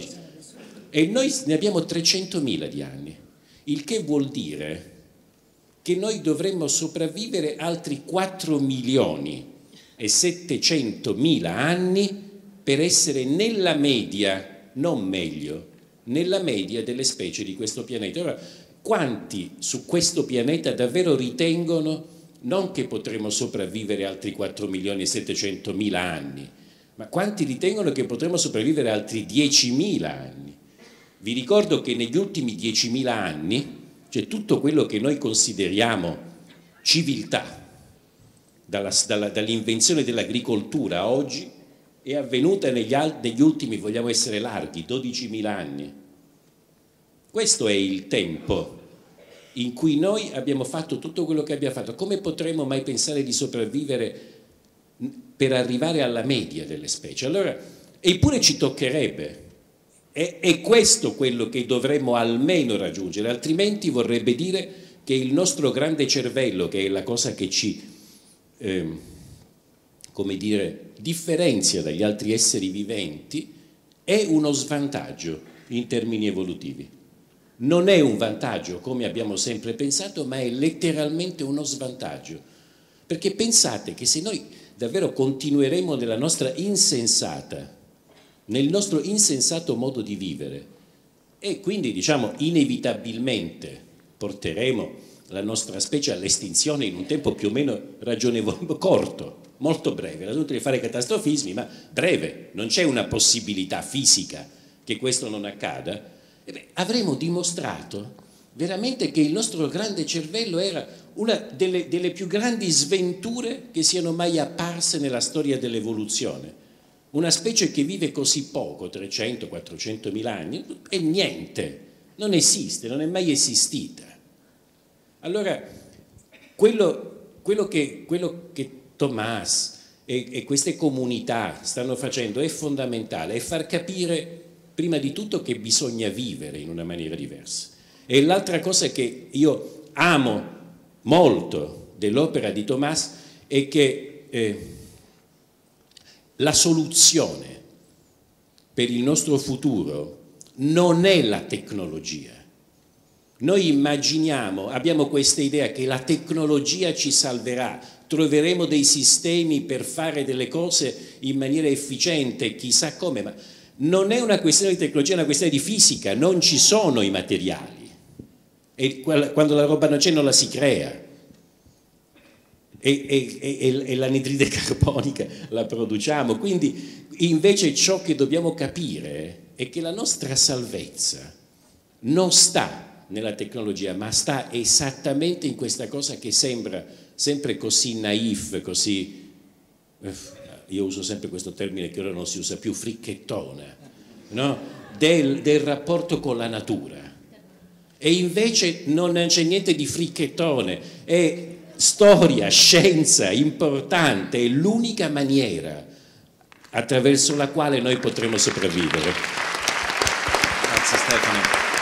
E noi ne abbiamo trecentomila di anni, il che vuol dire che noi dovremmo sopravvivere altri quattro milioni e settecentomila anni per essere nella media, non meglio, nella media delle specie di questo pianeta. Ora, quanti su questo pianeta davvero ritengono non che potremo sopravvivere altri quattro milioni e settecentomila anni, ma quanti ritengono che potremo sopravvivere altri diecimila anni? Vi ricordo che negli ultimi diecimila anni, cioè tutto quello che noi consideriamo civiltà, dalla, dalla, dall'invenzione dell'agricoltura a oggi, è avvenuta negli, negli ultimi, vogliamo essere larghi, dodicimila anni. Questo è il tempo in cui noi abbiamo fatto tutto quello che abbiamo fatto. Come potremmo mai pensare di sopravvivere per arrivare alla media delle specie? Allora, eppure ci toccherebbe. È, è questo quello che dovremmo almeno raggiungere, altrimenti vorrebbe dire che il nostro grande cervello, che è la cosa che ci, eh, come dire, differenzia dagli altri esseri viventi, è uno svantaggio in termini evolutivi. Non è un vantaggio come abbiamo sempre pensato, ma è letteralmente uno svantaggio. Perché pensate che se noi davvero continueremo nella nostra insensata, nel nostro insensato modo di vivere e quindi diciamo inevitabilmente porteremo la nostra specie all'estinzione in un tempo più o meno ragionevole, corto, molto breve, non devo fare catastrofismi, ma breve, non c'è una possibilità fisica che questo non accada, e beh, avremo dimostrato veramente che il nostro grande cervello era una delle, delle più grandi sventure che siano mai apparse nella storia dell'evoluzione. Una specie che vive così poco, trecento quattrocento mila anni, è niente, non esiste, non è mai esistita. Allora, quello, quello, che, quello che Tomás e, e queste comunità stanno facendo è fondamentale, è far capire prima di tutto che bisogna vivere in una maniera diversa. E l'altra cosa che io amo molto dell'opera di Tomás è che eh, la soluzione per il nostro futuro non è la tecnologia. Noi immaginiamo, abbiamo questa idea che la tecnologia ci salverà, troveremo dei sistemi per fare delle cose in maniera efficiente, chissà come, ma non è una questione di tecnologia, è una questione di fisica, non ci sono i materiali. E quando la roba non c'è non la si crea. E, e, e, e l'anidride carbonica la produciamo, quindi invece ciò che dobbiamo capire è che la nostra salvezza non sta nella tecnologia, ma sta esattamente in questa cosa che sembra sempre così naif, così, io uso sempre questo termine che ora non si usa più, fricchettona, no? del, del rapporto con la natura. E invece non c'è niente di fricchettone, è storia, scienza, importante, è l'unica maniera attraverso la quale noi potremo sopravvivere. Grazie Stefano.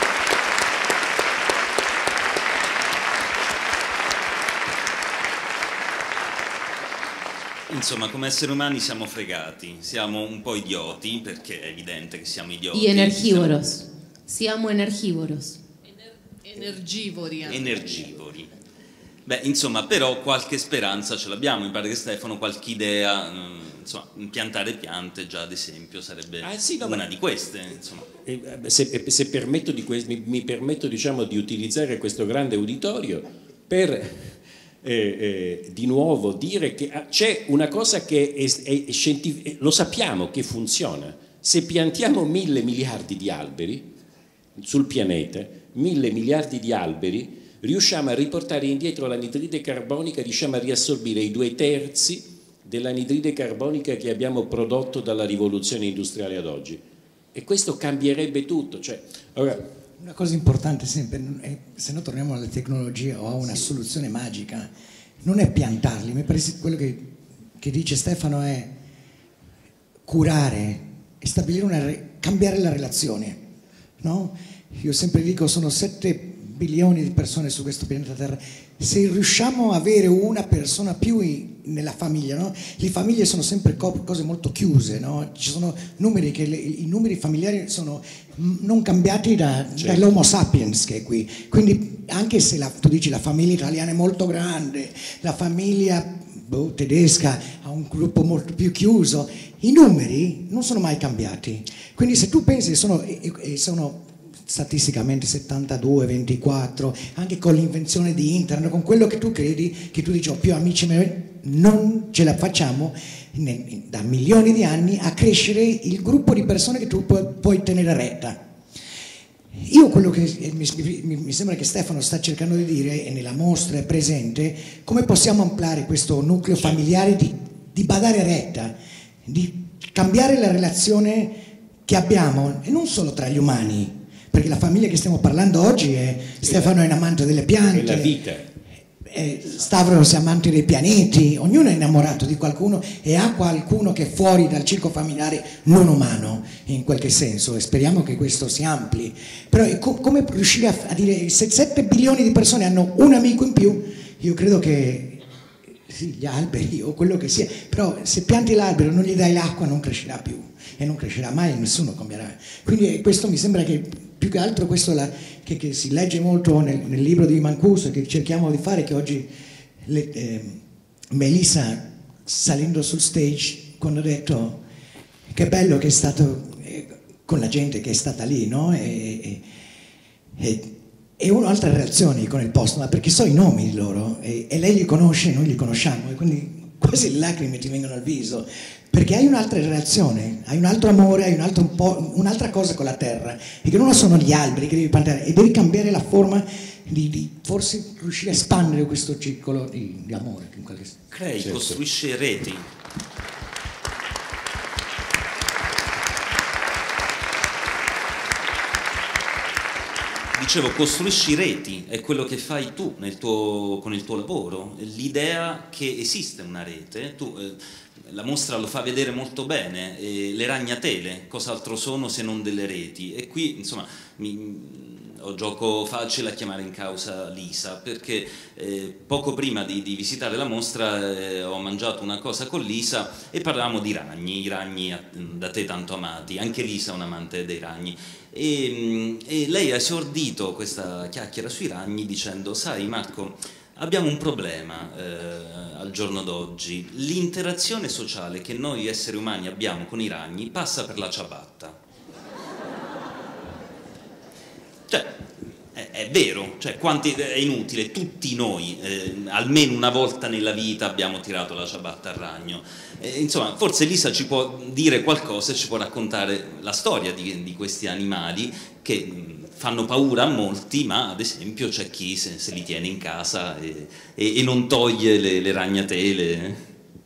Insomma, come esseri umani siamo fregati, siamo un po' idioti, perché è evidente che siamo idioti. Y energivoros, siamo, siamo energivoros. Ener energivori. Anche. Energivori. Beh, insomma, però qualche speranza ce l'abbiamo, mi pare che Stefano qualche idea, insomma, piantare piante già ad esempio sarebbe ah, sì, no, una ma... di queste. Insomma. Se, se permetto di que- mi, mi permetto diciamo di utilizzare questo grande uditorio per eh, eh, di nuovo dire che c'è una cosa che è, è, è scientif- lo sappiamo che funziona. Se piantiamo mille miliardi di alberi sul pianeta, mille miliardi di alberi, riusciamo a riportare indietro l'anidride carbonica, riusciamo a riassorbire i due terzi dell'anidride carbonica che abbiamo prodotto dalla rivoluzione industriale ad oggi. e questo cambierebbe tutto. Cioè, ora, una cosa importante sempre, è, se no torniamo alla tecnologia o a una sì. soluzione magica, non è piantarli, mi pare quello che, che dice Stefano è curare e stabilire una, cambiare la relazione, no? Io sempre dico sono sette bilioni di persone su questo pianeta Terra, se riusciamo a avere una persona più in, nella famiglia, no? Le famiglie sono sempre co- cose molto chiuse, no? Ci sono numeri che le, i numeri familiari sono non cambiati da, certo. dall'Homo sapiens che è qui, quindi anche se la, tu dici la famiglia italiana è molto grande, la famiglia boh, tedesca ha un gruppo molto più chiuso, i numeri non sono mai cambiati, quindi se tu pensi sono, e, e sono statisticamente settantadue, ventiquattro, anche con l'invenzione di internet, con quello che tu credi, che tu dici ho più amici, non ce la facciamo da milioni di anni a crescere il gruppo di persone che tu puoi, puoi tenere retta. Io quello che mi, mi sembra che Stefano sta cercando di dire, e nella mostra è presente, come possiamo ampliare questo nucleo familiare di, di badare retta, di cambiare la relazione che abbiamo, e non solo tra gli umani, perché la famiglia che stiamo parlando oggi è Stefano è un amante delle piante, è la vita. È Stavros è amante dei pianeti, ognuno è innamorato di qualcuno e ha qualcuno che è fuori dal circo familiare non umano in qualche senso, e speriamo che questo si ampli. Però co- come riuscire a, a dire se sette bilioni di persone hanno un amico in più, io credo che sì, gli alberi o quello che sia, però se pianti l'albero e non gli dai l'acqua non crescerà più e non crescerà mai, nessuno cambierà. Quindi questo mi sembra che più che altro questo la, che, che si legge molto nel, nel libro di Mancuso, che cerchiamo di fare, che oggi le, eh, Melissa salendo sul stage quando ha detto che bello che è stato eh, con la gente che è stata lì, no? E, e, e un'altra reazione con il posto, ma perché so i nomi di loro e, e lei li conosce e noi li conosciamo e quindi quasi le lacrime ti vengono al viso, perché hai un'altra relazione, hai un altro amore, hai un altro un po', un'altra cosa con la terra, e che non sono gli alberi che devi piantare, e devi cambiare la forma di, di forse riuscire a espandere questo circolo di, di amore. In qualche... Crei, certo. Costruisce reti. Dicevo, costruisci reti, è quello che fai tu nel tuo, con il tuo lavoro, l'idea che esiste una rete, tu, eh, la mostra lo fa vedere molto bene, eh, le ragnatele, cos'altro sono se non delle reti, e qui insomma mi, ho gioco facile a chiamare in causa Lisa, perché eh, poco prima di, di visitare la mostra eh, ho mangiato una cosa con Lisa e parlavamo di ragni, i ragni da te tanto amati, anche Lisa è un amante dei ragni. E, e lei ha esordito questa chiacchiera sui ragni dicendo: sai Marco, abbiamo un problema eh, al giorno d'oggi, l'interazione sociale che noi esseri umani abbiamo con i ragni passa per la ciabatta. Cioè, è, è vero, cioè, quanti, è inutile, tutti noi eh, almeno una volta nella vita abbiamo tirato la ciabatta al ragno. Eh, insomma, forse Lisa ci può dire qualcosa e ci può raccontare la storia di, di questi animali che mh, fanno paura a molti, ma ad esempio c'è chi se, se li tiene in casa e, e, e non toglie le, le ragnatele.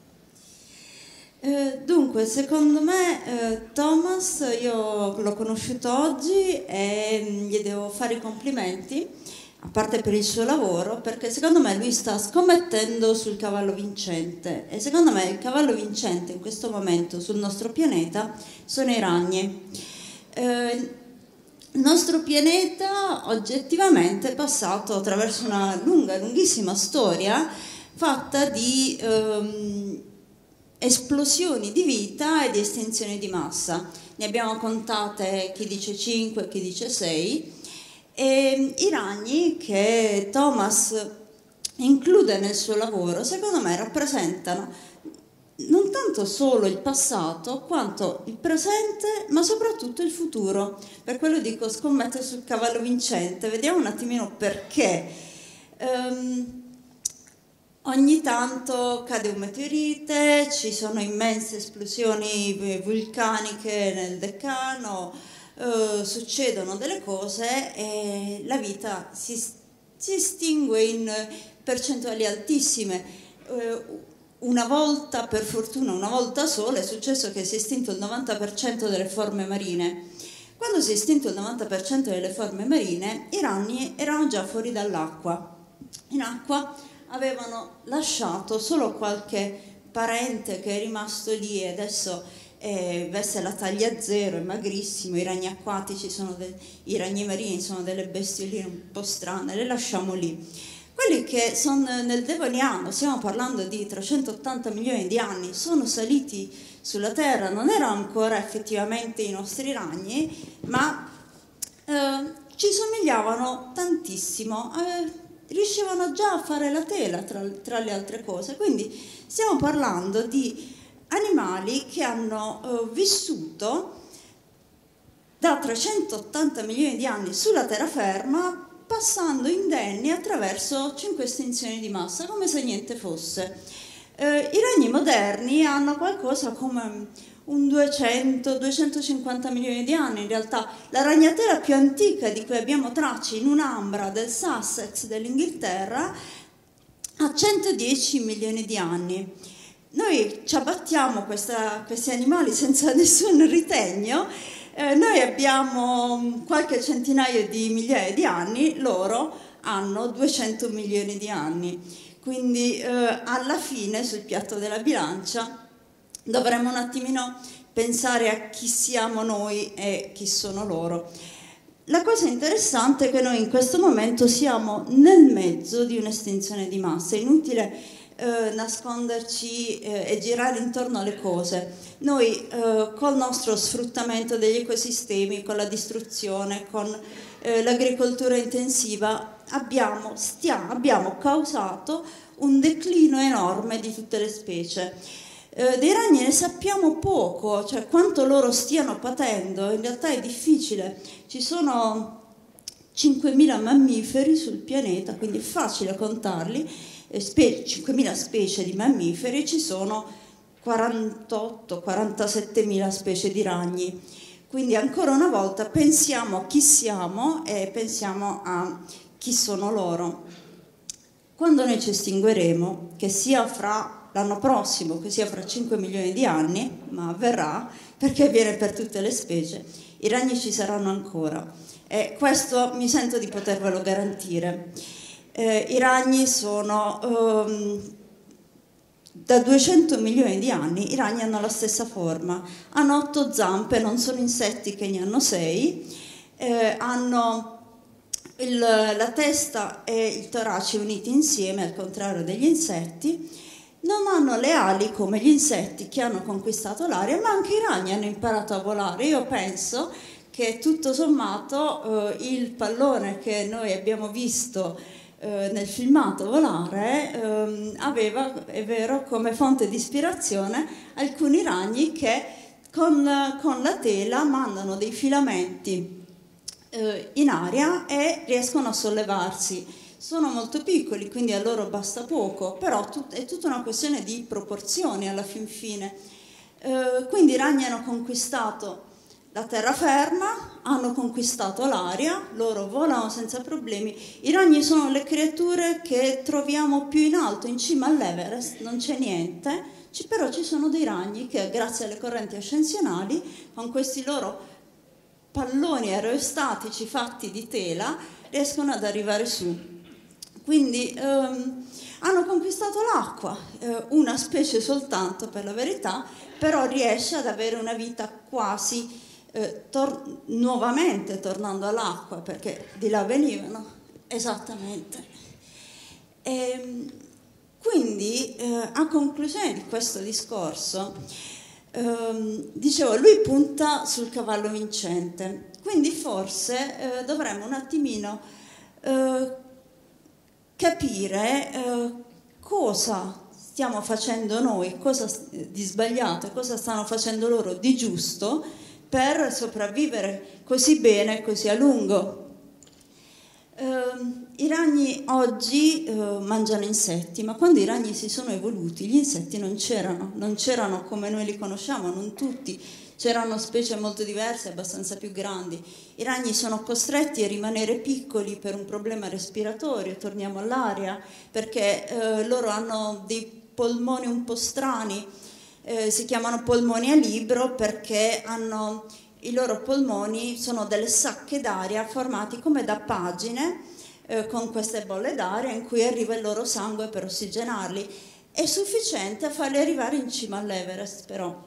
Eh, dunque, secondo me eh, Thomas, io l'ho conosciuto oggi e gli devo fare i complimenti, a parte per il suo lavoro, perché secondo me lui sta scommettendo sul cavallo vincente, e secondo me il cavallo vincente in questo momento sul nostro pianeta sono i ragni. Eh, il nostro pianeta oggettivamente è passato attraverso una lunga, lunghissima storia fatta di ehm, esplosioni di vita e di estinzioni di massa. Ne abbiamo contate chi dice cinque, chi dice sei, e i ragni che Thomas include nel suo lavoro secondo me rappresentano non tanto solo il passato quanto il presente, ma soprattutto il futuro. Per quello dico scommetto sul cavallo vincente. Vediamo un attimino perché. Um, Ogni tanto cade un meteorite, ci sono immense esplosioni vulcaniche nel Decano, eh, succedono delle cose e la vita si, si estingue in percentuali altissime. Eh, una volta, per fortuna, una volta sola, è successo che si è estinto il novanta per cento delle forme marine. Quando si è estinto il novanta per cento delle forme marine, i ragni erano già fuori dall'acqua. In acqua avevano lasciato solo qualche parente che è rimasto lì e adesso eh, veste la taglia zero, è magrissimo. I ragni acquatici sono de- i ragni marini sono delle bestioline un po' strane, le lasciamo lì. Quelli che sono nel Devoniano, stiamo parlando di trecentottanta milioni di anni, sono saliti sulla Terra, non erano ancora effettivamente i nostri ragni, ma eh, ci somigliavano tantissimo, eh, riuscivano già a fare la tela tra, tra le altre cose, quindi stiamo parlando di animali che hanno eh, vissuto da trecentottanta milioni di anni sulla terraferma, passando indenni attraverso cinque estinzioni di massa, come se niente fosse. Eh, I ragni moderni hanno qualcosa come un duecento duecentocinquanta milioni di anni. In realtà la ragnatela più antica di cui abbiamo tracce in un'ambra del Sussex dell'Inghilterra ha centodieci milioni di anni. Noi ci abbattiamo questa, questi animali senza nessun ritegno. Eh, noi abbiamo qualche centinaio di migliaia di anni, loro hanno duecento milioni di anni. Quindi eh, alla fine sul piatto della bilancia dovremmo un attimino pensare a chi siamo noi e chi sono loro. La cosa interessante è che noi in questo momento siamo nel mezzo di un'estinzione di massa, è inutile Eh, nasconderci eh, e girare intorno alle cose. Noi eh, col nostro sfruttamento degli ecosistemi, con la distruzione, con eh, l'agricoltura intensiva abbiamo, stia, abbiamo causato un declino enorme di tutte le specie. Eh, dei ragni ne sappiamo poco, cioè quanto loro stiano patendo in realtà è difficile. Ci sono cinquemila mammiferi sul pianeta, quindi è facile contarli. Spe- cinquemila specie di mammiferi, ci sono quarantotto quarantasettemila specie di ragni. Quindi ancora una volta pensiamo a chi siamo e pensiamo a chi sono loro. Quando noi ci estingueremo, che sia fra l'anno prossimo, che sia fra cinque milioni di anni, ma avverrà perché avviene per tutte le specie, i ragni ci saranno ancora e questo mi sento di potervelo garantire. Eh, I ragni sono, um, da duecento milioni di anni, i ragni hanno la stessa forma, hanno otto zampe, non sono insetti che ne hanno sei, eh, hanno il, la testa e il torace uniti insieme, al contrario degli insetti, non hanno le ali come gli insetti che hanno conquistato l'aria, ma anche i ragni hanno imparato a volare. Io penso che tutto sommato eh, il pallone che noi abbiamo visto nel filmato volare ehm, aveva, è vero, come fonte di ispirazione alcuni ragni che con, con la tela mandano dei filamenti eh, in aria e riescono a sollevarsi. Sono molto piccoli, quindi a loro basta poco, però tut- è tutta una questione di proporzioni alla fin fine. Eh, quindi i ragni hanno conquistato la terraferma, hanno conquistato l'aria, loro volano senza problemi. I ragni sono le creature che troviamo più in alto, in cima all'Everest, non c'è niente, ci, però ci sono dei ragni che grazie alle correnti ascensionali, con questi loro palloni aerostatici fatti di tela, riescono ad arrivare su. Quindi ehm, hanno conquistato l'acqua, eh, una specie soltanto per la verità, però riesce ad avere una vita quasi Eh, tor- nuovamente tornando all'acqua, perché di là venivano, esattamente. E, quindi eh, a conclusione di questo discorso ehm, dicevo, lui punta sul cavallo vincente, quindi forse eh, dovremmo un attimino eh, capire eh, cosa stiamo facendo noi, cosa di sbagliato e cosa stanno facendo loro di giusto per sopravvivere così bene e così a lungo. Eh, I ragni oggi eh, mangiano insetti, ma quando i ragni si sono evoluti gli insetti non c'erano, non c'erano come noi li conosciamo, non tutti, c'erano specie molto diverse, abbastanza più grandi. I ragni sono costretti a rimanere piccoli per un problema respiratorio, torniamo all'aria, perché eh, loro hanno dei polmoni un po' strani, eh, si chiamano polmoni a libro perché hanno, i loro polmoni sono delle sacche d'aria formati come da pagine, eh, con queste bolle d'aria in cui arriva il loro sangue per ossigenarli. È sufficiente a farli arrivare in cima all'Everest, però.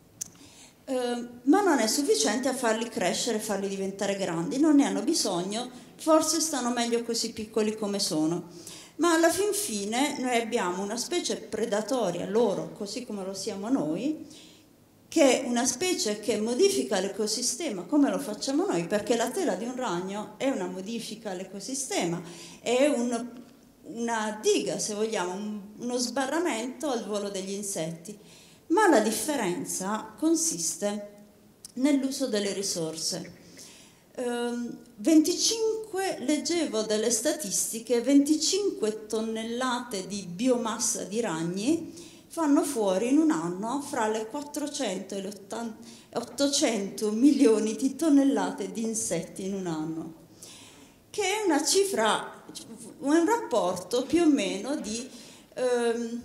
Uh, ma non è sufficiente a farli crescere, farli diventare grandi, non ne hanno bisogno, forse stanno meglio così piccoli come sono. Ma alla fin fine noi abbiamo una specie predatoria, loro così come lo siamo noi, che è una specie che modifica l'ecosistema come lo facciamo noi, perché la tela di un ragno è una modifica all'ecosistema, è un, una diga, se vogliamo, un, uno sbarramento al volo degli insetti. Ma la differenza consiste nell'uso delle risorse. Uh, venticinque, leggevo delle statistiche, venticinque tonnellate di biomassa di ragni fanno fuori in un anno fra le quattrocento e le ottocento milioni di tonnellate di insetti in un anno, che è una cifra, un rapporto più o meno di um,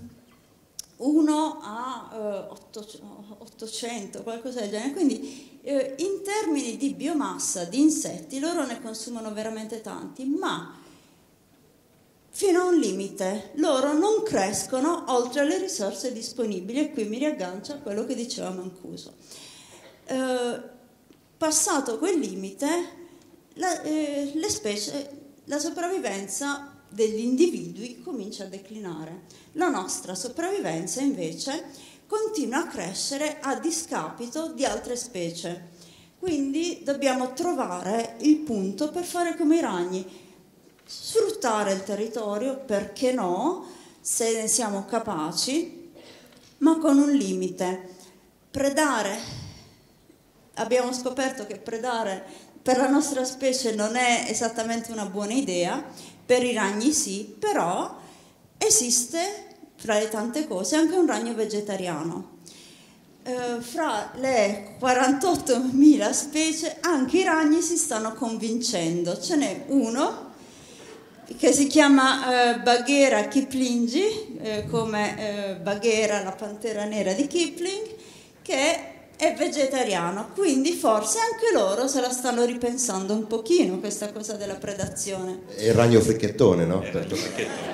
uno a uh, ottocento, qualcosa del genere. Quindi uh, in termini di biomassa di insetti loro ne consumano veramente tanti, ma fino a un limite. Loro non crescono oltre le risorse disponibili, e qui mi riaggancio a quello che diceva Mancuso. Uh, passato quel limite, la, eh, le specie, la sopravvivenza degli individui comincia a declinare. La nostra sopravvivenza invece continua a crescere a discapito di altre specie. Quindi dobbiamo trovare il punto per fare come i ragni, sfruttare il territorio, perché no, se ne siamo capaci, ma con un limite. Predare, abbiamo scoperto che predare per la nostra specie non è esattamente una buona idea, per i ragni sì, però esiste, fra le tante cose, anche un ragno vegetariano. Eh, fra le quarantottomila specie anche i ragni si stanno convincendo. Ce n'è uno che si chiama eh, Bagheera kiplingi, eh, come eh, Bagheera, la pantera nera di Kipling, che è vegetariano, quindi forse anche loro se la stanno ripensando un pochino, questa cosa della predazione. È il ragno fricchettone, no? È il ragno fricchettone.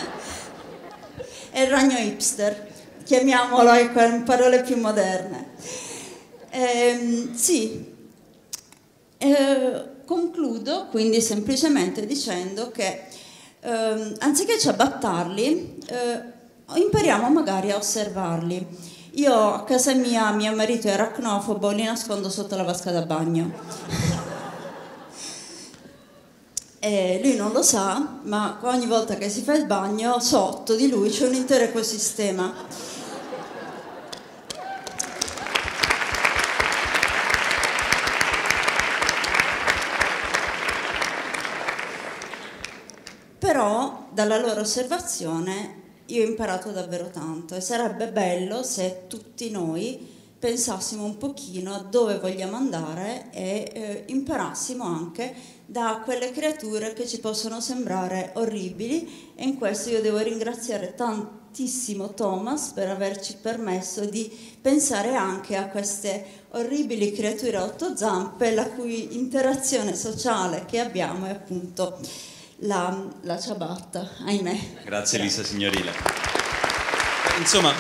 È il ragno hipster, chiamiamolo con parole più moderne. Ehm, sì, eh, concludo quindi semplicemente dicendo che eh, anziché ciabattarli, eh, impariamo magari a osservarli. Io a casa mia, mio marito è aracnofobo, li nascondo sotto la vasca da bagno. E lui non lo sa, ma ogni volta che si fa il bagno, sotto di lui c'è un intero ecosistema. Però, dalla loro osservazione, io ho imparato davvero tanto, e sarebbe bello se tutti noi pensassimo un pochino a dove vogliamo andare e eh, imparassimo anche da quelle creature che ci possono sembrare orribili, e in questo io devo ringraziare tantissimo Thomas per averci permesso di pensare anche a queste orribili creature a otto zampe, la cui interazione sociale che abbiamo è appunto La, la ciabatta, ahimè. Grazie Elisa Signorile. Insomma,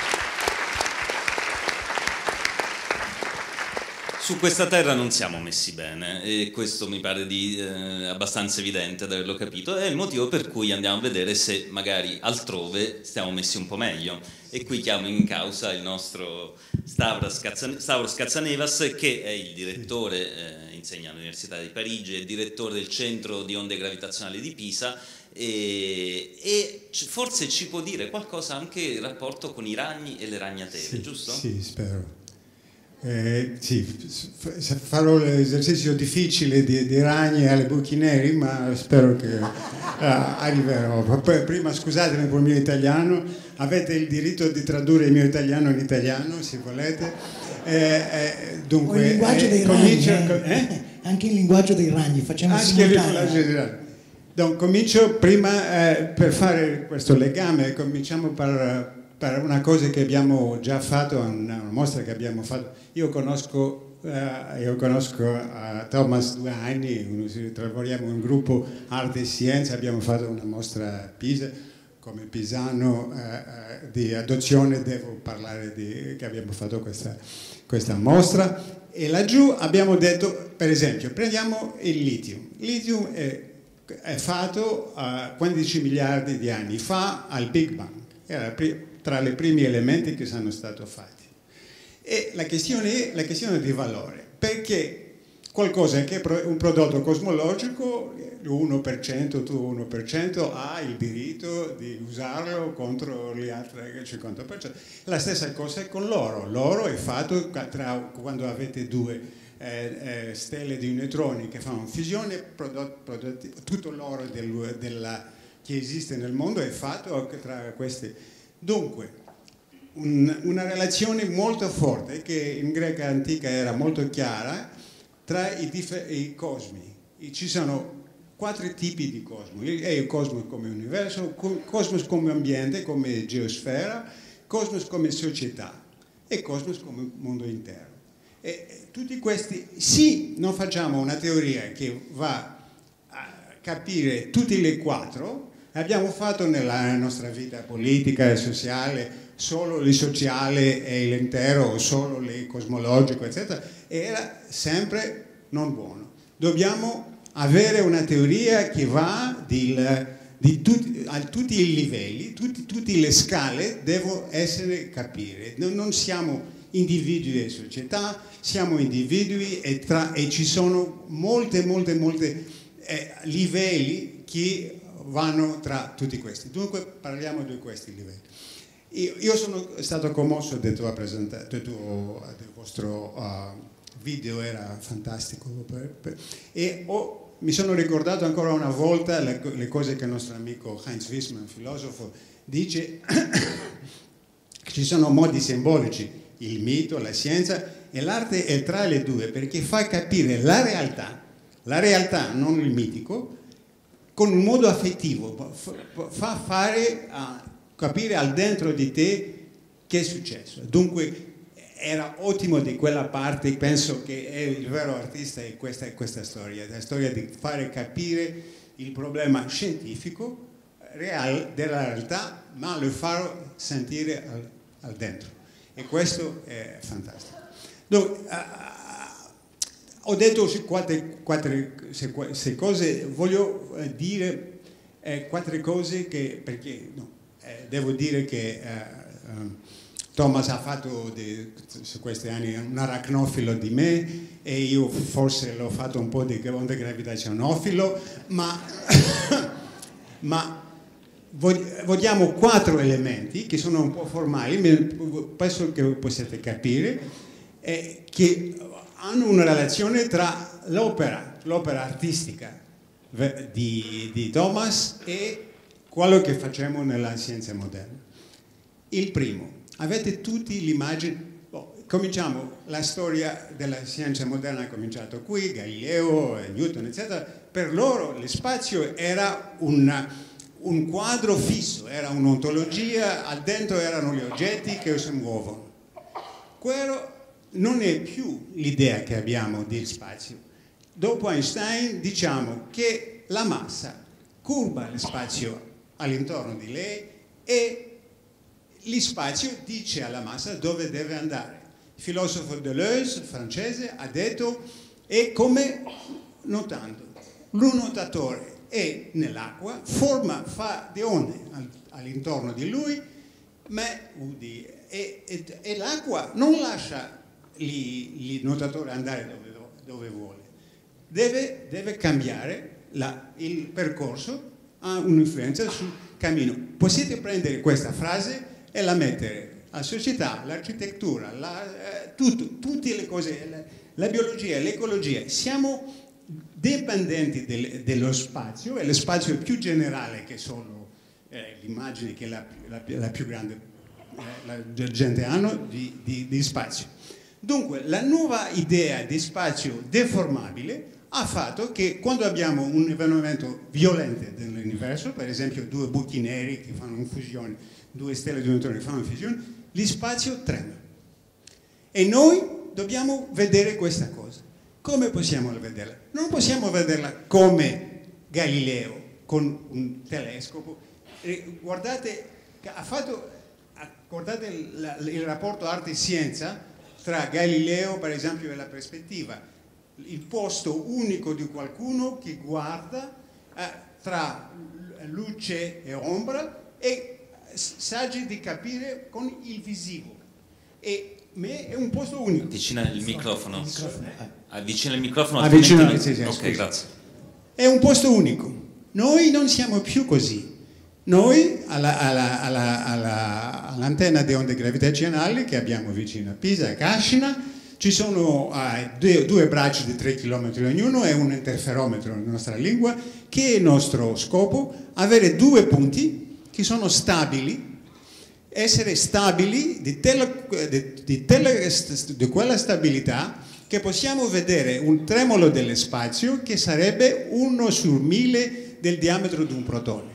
su questa terra non siamo messi bene, e questo mi pare di eh, abbastanza evidente ad averlo capito, è il motivo per cui andiamo a vedere se magari altrove stiamo messi un po' meglio. E qui chiamo in causa il nostro Stavros Katsanevas, che è il direttore, eh, insegna all'Università di Parigi, è il direttore del Centro di Onde Gravitazionali di Pisa, e, e forse ci può dire qualcosa anche in rapporto con i ragni e le ragnatele, sì, giusto? Sì, spero. Eh, sì, farò l'esercizio difficile di, di ragni alle buchi neri, ma spero che uh, arriverò. Prima scusatemi per il mio italiano, avete il diritto di tradurre il mio italiano in italiano se volete. Eh, eh, dunque, il linguaggio eh, dei comincio, ragni, eh? Eh? Anche il linguaggio dei ragni, facciamo Anche il linguaggio dei ragni. Dunque, comincio prima eh, per fare questo legame, cominciamo per per una cosa che abbiamo già fatto, una mostra che abbiamo fatto. Io conosco, uh, io conosco uh, Thomas due anni, lavoriamo in un gruppo Arte e Scienza, abbiamo fatto una mostra a Pisa, come pisano uh, di adozione devo parlare di, che abbiamo fatto questa, questa mostra. E laggiù abbiamo detto, per esempio, prendiamo il litio. Il litio è, è fatto uh, quindici miliardi di anni fa al Big Bang, era tra i primi elementi che sono stati fatti. E la questione è la questione di valore, perché qualcosa che è un prodotto cosmologico, l'uno per cento, tu uno per cento, ha il diritto di usarlo contro gli altri cinquanta per cento. La stessa cosa è con l'oro. L'oro è fatto tra, quando avete due eh, eh, stelle di neutroni che fanno fusione, prodotti, prodotti, tutto l'oro del, della, che esiste nel mondo è fatto tra questi. Dunque, un, una relazione molto forte, che in greca antica era molto chiara, tra i, i cosmi. Ci sono quattro tipi di cosmo. È il cosmos come universo, cosmos come ambiente, come geosfera, cosmos come società e cosmos come mondo intero. E tutti questi, sì, non facciamo una teoria che va a capire tutti le quattro, abbiamo fatto nella nostra vita politica e sociale solo il sociale e l'intero, o solo il cosmologico, eccetera, era sempre non buono. Dobbiamo avere una teoria che va di, di tutti, a tutti i livelli, tutti, tutte le scale devono essere capire. Non, non siamo individui e società, siamo individui e, tra, e ci sono molte, molte, molte eh, livelli che vanno tra tutti questi. Dunque parliamo di questi livelli. Io, io sono stato commosso del tuo presentazione, del, del vostro uh, video, era fantastico. Per, per, e ho, mi sono ricordato ancora una volta le, le cose che il nostro amico Heinz Wiesmann, filosofo, dice che ci sono modi simbolici, il mito, la scienza, e l'arte è tra le due, perché fa capire la realtà, la realtà, non il mitico, con un modo affettivo, fa fare a capire al dentro di te che è successo. Dunque era ottimo di quella parte, penso che è il vero artista è questa, questa storia, la storia di fare capire il problema scientifico reale della realtà, ma lo farò sentire al, al dentro. E questo è fantastico. Dunque, uh, ho detto quattro, quattro se cose, voglio dire eh, quattro cose che, perché no, eh, devo dire che uh, um, Thomas ha fatto di, su questi anni un aracnofilo di me e io forse l'ho fatto un po' di onda gravitazionofilo, ma, ma vogliamo quattro elementi che sono un po' formali, penso che possiate capire, eh, che hanno una relazione tra l'opera, l'opera artistica di, di Thomas e quello che facciamo nella scienza moderna. Il primo, avete tutti l'immagine, oh, cominciamo, la storia della scienza moderna ha cominciato qui, Galileo, Newton, eccetera. Per loro lo spazio era una, un quadro fisso, era un'ontologia, al dentro erano gli oggetti che si muovono. Quello non è più l'idea che abbiamo del spazio. Dopo Einstein diciamo che la massa curva lo spazio all'intorno di lei e lo spazio dice alla massa dove deve andare. Il filosofo Deleuze, francese, ha detto è come nuotando. Un nuotatore è nell'acqua, forma, fa le onde all'intorno di lui, ma, e, e, e l'acqua non lascia il nuotatore andare dove, dove vuole. Deve, deve cambiare la, il percorso, ha un'influenza sul cammino. Potete prendere questa frase e la mettere alla società, l'architettura, la, eh, tutto, tutte le cose, la, la biologia, l'ecologia. Siamo dipendenti del, dello spazio, e lo spazio più generale che sono eh, l'immagine che la, la, la più grande eh, la gente hanno di, di, di spazio. Dunque, la nuova idea di spazio deformabile ha fatto che quando abbiamo un avvenimento violento dell'universo, per esempio due buchi neri che fanno una fusione, due stelle di neutroni che fanno una fusione, lo spazio trema. E noi dobbiamo vedere questa cosa. Come possiamo vederla? Non possiamo vederla come Galileo con un telescopo. E guardate, ha fatto, guardate il, il rapporto arte-scienza tra Galileo, per esempio, e la prospettiva. Il posto unico di qualcuno che guarda eh, tra luce e ombra e saggi di capire con il visivo. E me è un posto unico. Avvicina il microfono. Il microfono. Avvicina il microfono. Avvicina, sì, sì, ok, scusa. grazie. È un posto unico. Noi non siamo più così. Noi alla, alla, alla, alla, all'antenna di onde gravitazionali che abbiamo vicino a Pisa e Cascina ci sono uh, due, due bracci di tre chilometri ognuno e un interferometro nella nostra lingua, che è il nostro scopo, avere due punti che sono stabili, essere stabili di, tele, di, di, tele, di quella stabilità che possiamo vedere un tremolo dello spazio che sarebbe uno su mille del diametro di un protone.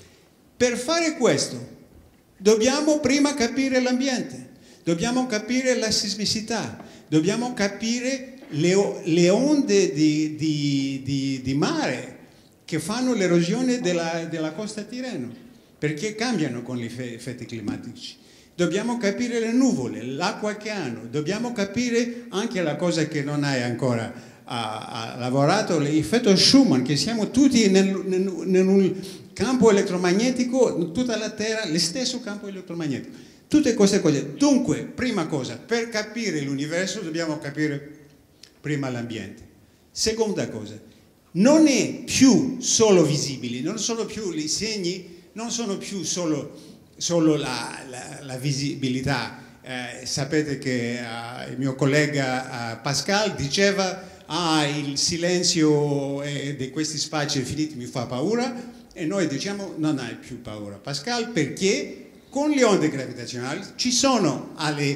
Per fare questo dobbiamo prima capire l'ambiente, dobbiamo capire la sismicità, dobbiamo capire le, le onde di, di, di, di mare che fanno l'erosione della, della costa Tirreno, perché cambiano con gli effetti climatici. Dobbiamo capire le nuvole, l'acqua che hanno, dobbiamo capire anche la cosa che non hai ancora ha, ha lavorato, l'effetto Schumann, che siamo tutti nel, nel, nel un campo elettromagnetico, tutta la Terra, lo stesso campo elettromagnetico. Tutte queste cose. Dunque, prima cosa, per capire l'universo dobbiamo capire prima l'ambiente. Seconda cosa, non è più solo visibile, non sono più i segni, non sono più solo, solo la, la, la visibilità. Eh, sapete che uh, il mio collega uh, Pascal diceva ah, il silenzio eh, di questi spazi infiniti mi fa paura, e noi diciamo non hai più paura, Pascal, perché con le onde gravitazionali ci sono alle,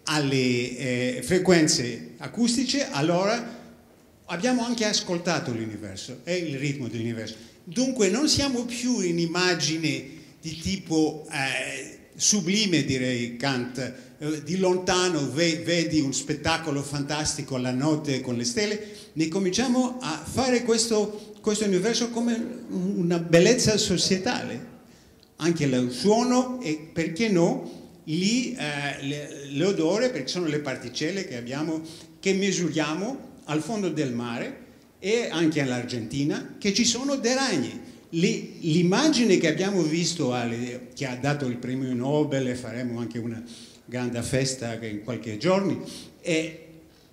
alle eh, frequenze acustiche, allora abbiamo anche ascoltato l'universo e il ritmo dell'universo. Dunque non siamo più in immagine di tipo eh, sublime, direi Kant, eh, di lontano ve, vedi un spettacolo fantastico la notte con le stelle, ne cominciamo a fare questo, questo universo come una bellezza societale. Anche il suono e, perché no, lì eh, l'odore, perché sono le particelle che abbiamo, che misuriamo al fondo del mare e anche all'Argentina, che ci sono dei ragni. L'immagine che abbiamo visto, alle, che ha dato il premio Nobel, e faremo anche una grande festa in qualche giorno, eh,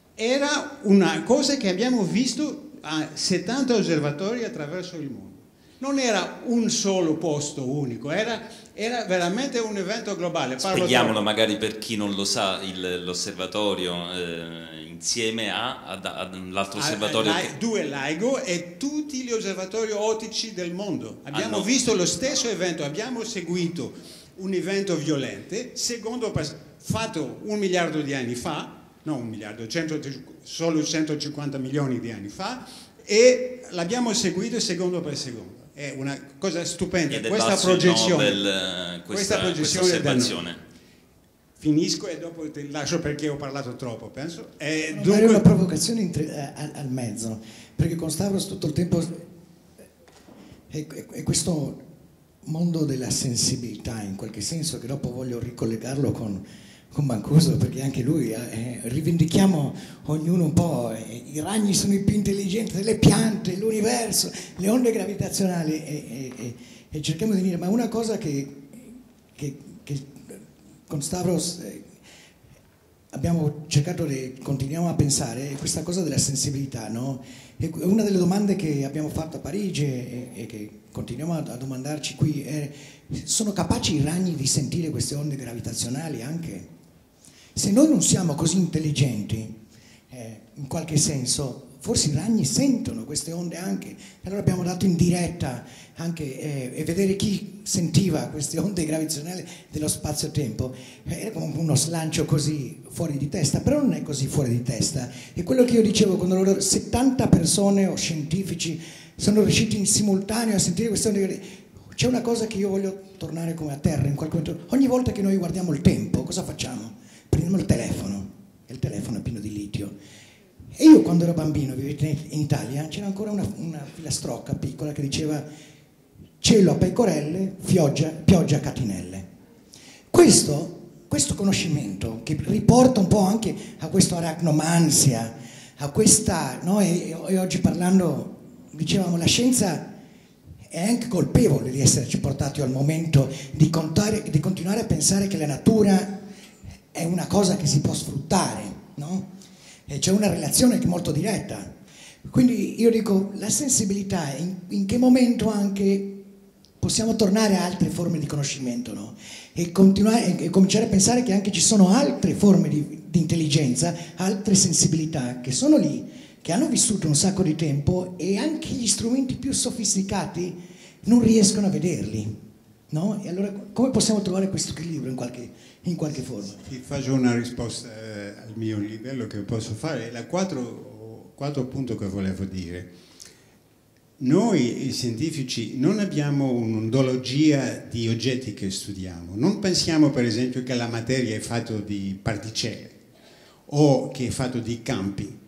era una cosa che abbiamo visto a settanta osservatori attraverso il mondo. Non era un solo posto unico, era, era veramente un evento globale. Parlo Spieghiamolo magari per chi non lo sa, l'osservatorio eh, insieme a, all'altro osservatorio. A, a, che... Due LIGO e tutti gli osservatori ottici del mondo. Abbiamo ah, no. visto lo stesso evento, abbiamo seguito un evento violento, secondo fatto un miliardo di anni fa, no un miliardo, cento, solo centocinquanta milioni di anni fa, e l'abbiamo seguito secondo per secondo. È una cosa stupenda questa progezione, Nobel, questa, questa progezione questa osservazione. Finisco e dopo ti lascio perché ho parlato troppo, penso. E no, dunque... una provocazione in tre, eh, al mezzo, perché con Stavros tutto il tempo è, è, è questo mondo della sensibilità, in qualche senso, che dopo voglio ricollegarlo con, con Mancuso, perché anche lui eh, rivendichiamo ognuno un po', eh, i ragni sono i più intelligenti delle piante, l'universo, le onde gravitazionali, e, e, e cerchiamo di dire, ma una cosa che, che, che con Stavros eh, abbiamo cercato di, continuiamo a pensare, è questa cosa della sensibilità, no? E una delle domande che abbiamo fatto a Parigi e, e che continuiamo a, a domandarci qui è: sono capaci i ragni di sentire queste onde gravitazionali anche? Se noi non siamo così intelligenti, eh, in qualche senso, forse i ragni sentono queste onde anche, e allora abbiamo dato in diretta anche eh, e vedere chi sentiva queste onde gravitazionali dello spazio-tempo era come uno slancio così fuori di testa, però non è così fuori di testa. E quello che io dicevo, quando loro settanta persone o scientifici sono riusciti in simultaneo a sentire queste onde, c'è una cosa che io voglio tornare come a terra in qualche momento. Ogni volta che noi guardiamo il tempo, cosa facciamo? Prendiamo il telefono, e il telefono è pieno di litio. E io quando ero bambino, vivete in Italia, c'era ancora una, una filastrocca piccola che diceva cielo a pecorelle, pioggia, pioggia a catinelle. Questo, questo conoscimento, che riporta un po' anche a questa arachnomansia, a questa, no? e, e oggi parlando, dicevamo, la scienza è anche colpevole di esserci portati al momento di, contare, di continuare a pensare che la natura è una cosa che si può sfruttare, no? E c'è una relazione che è molto diretta. Quindi io dico, la sensibilità, in, in che momento anche possiamo tornare a altre forme di conoscimento, no? E, continuare, e cominciare a pensare che anche ci sono altre forme di, di intelligenza, altre sensibilità che sono lì, che hanno vissuto un sacco di tempo e anche gli strumenti più sofisticati non riescono a vederli, no? E allora come possiamo trovare questo equilibrio in qualche, in qualche forma? Ti faccio una risposta eh, al mio livello che posso fare. La quattro, quattro punti che volevo dire. Noi scientifici non abbiamo un'ontologia di oggetti che studiamo. Non pensiamo per esempio che la materia è fatta di particelle o che è fatta di campi.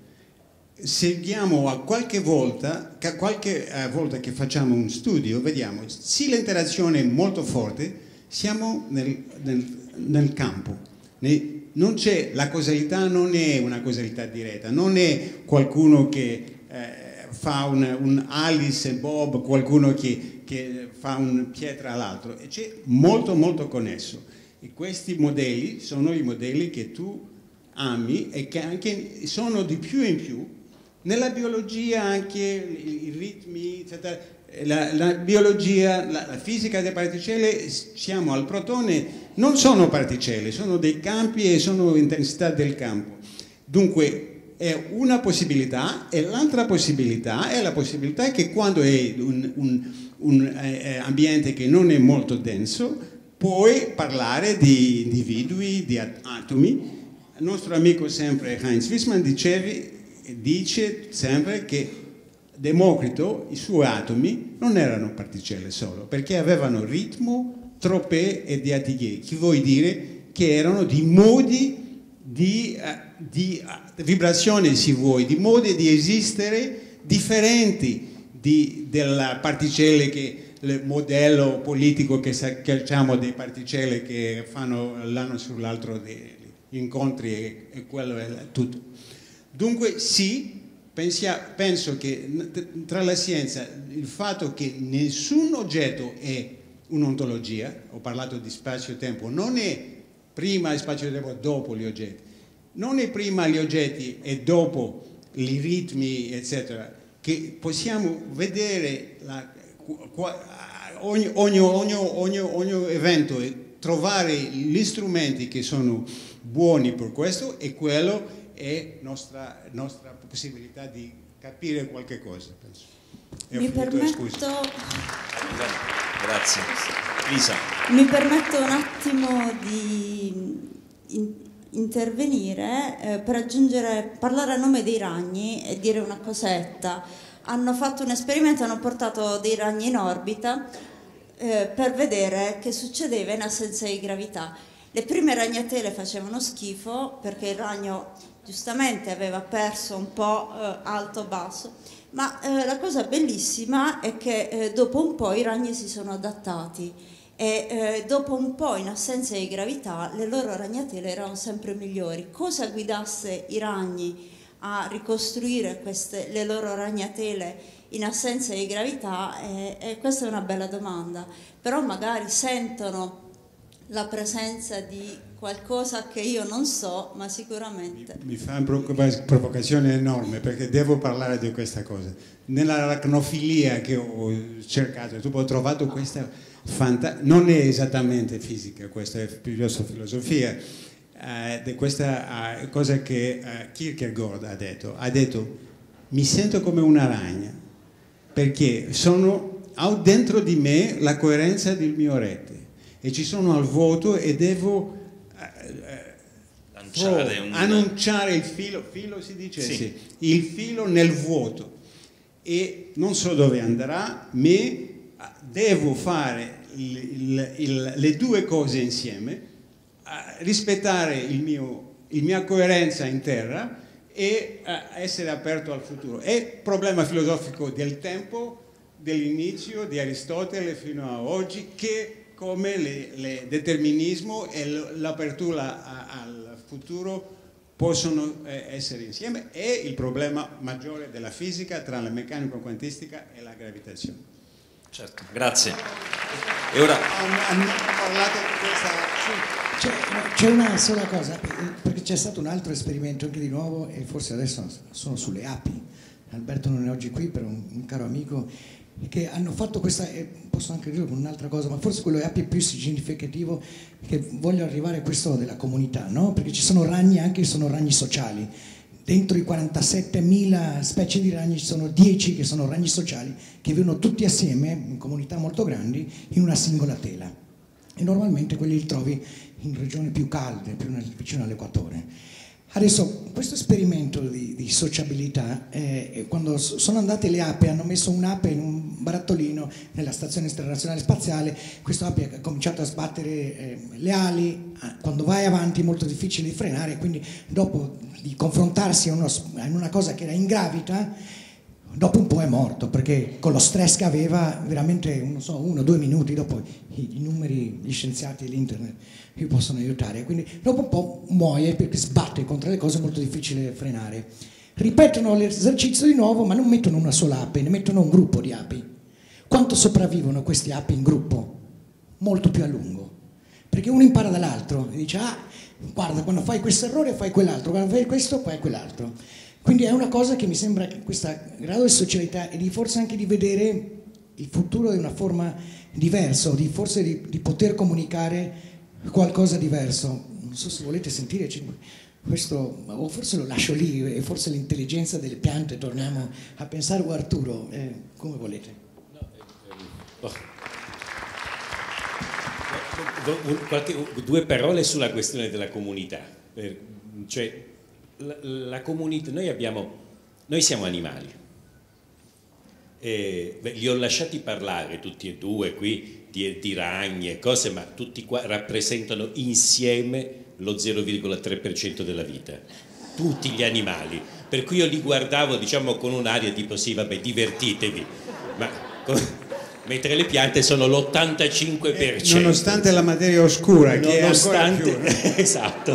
Seguiamo a qualche volta, qualche volta che facciamo un studio, vediamo se l'interazione è molto forte, siamo nel, nel, nel campo. Non c'è, la causalità non è una causalità diretta, non è qualcuno che eh, fa un, un Alice e Bob, qualcuno che, che fa una pietra all'altro, e c'è molto molto connesso. E questi modelli sono i modelli che tu ami e che anche sono di più in più. Nella biologia anche i ritmi, eccetera, la, la biologia, la, la fisica delle particelle, siamo al protone, non sono particelle, sono dei campi e sono intensità del campo. Dunque è una possibilità, e l'altra possibilità è la possibilità che quando è un, un, un eh, ambiente che non è molto denso, puoi parlare di individui, di atomi. Il nostro amico sempre Heinz Wissmann dicevi, dice sempre che Democrito, i suoi atomi non erano particelle solo, perché avevano ritmo, tropé e diatighe, che vuol dire che erano di modi di, di vibrazione, se vuoi, di modi di esistere differenti di, delle particelle che il modello politico che facciamo delle particelle che fanno l'anno sull'altro degli incontri e, e quello è tutto. Dunque sì, pensia, penso che tra la scienza il fatto che nessun oggetto è un'ontologia, ho parlato di spazio-tempo, non è prima il spazio-tempo dopo gli oggetti, non è prima gli oggetti e dopo i ritmi, eccetera, che possiamo vedere la, ogni, ogni, ogni, ogni, ogni evento e trovare gli strumenti che sono buoni per questo, e quello è nostra, nostra possibilità di capire qualche cosa, penso. Mi permetto... Grazie. Lisa. Mi permetto un attimo di in, intervenire eh, per aggiungere, parlare a nome dei ragni e dire una cosetta. Hanno fatto un esperimento, hanno portato dei ragni in orbita eh, per vedere che succedeva in assenza di gravità. Le prime ragnatele facevano schifo perché il ragno giustamente aveva perso un po' eh, alto-basso, ma eh, la cosa bellissima è che eh, dopo un po' i ragni si sono adattati e eh, dopo un po', in assenza di gravità, le loro ragnatele erano sempre migliori. Cosa guidasse i ragni a ricostruire queste, le loro ragnatele in assenza di gravità? E, e questa è una bella domanda, però magari sentono la presenza di qualcosa che io non so, ma sicuramente... Mi, mi fa una provocazione enorme, perché devo parlare di questa cosa. Nell'arachnofilia che ho cercato, ho trovato questa fantastica, non è esattamente fisica, questa è più filosofia, eh, di questa eh, cosa che eh, Kierkegaard ha detto. Ha detto, mi sento come una ragna, perché sono, ho dentro di me la coerenza del mio rete e ci sono al vuoto e devo lanciare un... annunciare il filo, filo si dice? Sì. Sì, il filo nel vuoto, e non so dove andrà, ma devo fare il, il, il, le due cose insieme, rispettare il mio, la mia coerenza in terra e essere aperto al futuro. È il problema filosofico del tempo, dell'inizio di Aristotele fino a oggi, che come il determinismo e l'apertura al futuro possono essere insieme. È il problema maggiore della fisica tra la meccanica quantistica e la gravitazione. Certo, grazie. E ora... Hanno parlato di questa... C'è una sola cosa, perché c'è stato un altro esperimento anche di nuovo, e forse adesso sono sulle api. Alberto non è oggi qui, però un, un caro amico, che hanno fatto questa, e posso anche dirlo con un'altra cosa, ma forse quello è più significativo, che voglio arrivare a questo della comunità, no? Perché ci sono ragni, anche sono ragni sociali. Dentro i quarantasettemila specie di ragni ci sono dieci che sono ragni sociali, che vivono tutti assieme, in comunità molto grandi, in una singola tela. E normalmente quelli li trovi in regioni più calde, più nel, vicino all'equatore. Adesso, questo esperimento di, di sociabilità, eh, quando sono andate le api, hanno messo un'ape in un barattolino nella stazione internazionale spaziale, questa ape ha cominciato a sbattere eh, le ali, quando vai avanti è molto difficile di frenare, quindi dopo di confrontarsi a uno, in una cosa che era in gravita, dopo un po' è morto, perché con lo stress che aveva, veramente, non so, uno o due minuti, dopo i, i numeri, gli scienziati e l'internet vi possono aiutare, quindi dopo un po' muoie perché sbatte contro le cose, è molto difficile frenare. Ripetono l'esercizio di nuovo, ma non mettono una sola ape, ne mettono un gruppo di api. Quanto sopravvivono questi api in gruppo? Molto più a lungo, perché uno impara dall'altro e dice, ah, guarda, quando fai questo errore fai quell'altro, quando fai questo fai quell'altro. Quindi è una cosa che mi sembra che questo grado di socialità e di forse anche di vedere il futuro in una forma diversa, o di forse di, di poter comunicare qualcosa diverso. Non so se volete sentire questo, o forse lo lascio lì, e forse l'intelligenza delle piante, torniamo a pensare, o Arturo, eh, come volete. No, eh, oh. Qualche, due parole sulla questione della comunità. Cioè, la, la comunità, noi abbiamo, noi siamo animali. Eh, li ho lasciati parlare tutti e due qui di, di ragni e cose, ma tutti qua rappresentano insieme lo zero virgola tre per cento della vita, tutti gli animali, per cui io li guardavo, diciamo, con un'aria tipo sì, vabbè, divertitevi, ma mentre le piante sono l'ottantacinque per cento, eh, nonostante la materia oscura, che nonostante, è ancora più, no? Esatto.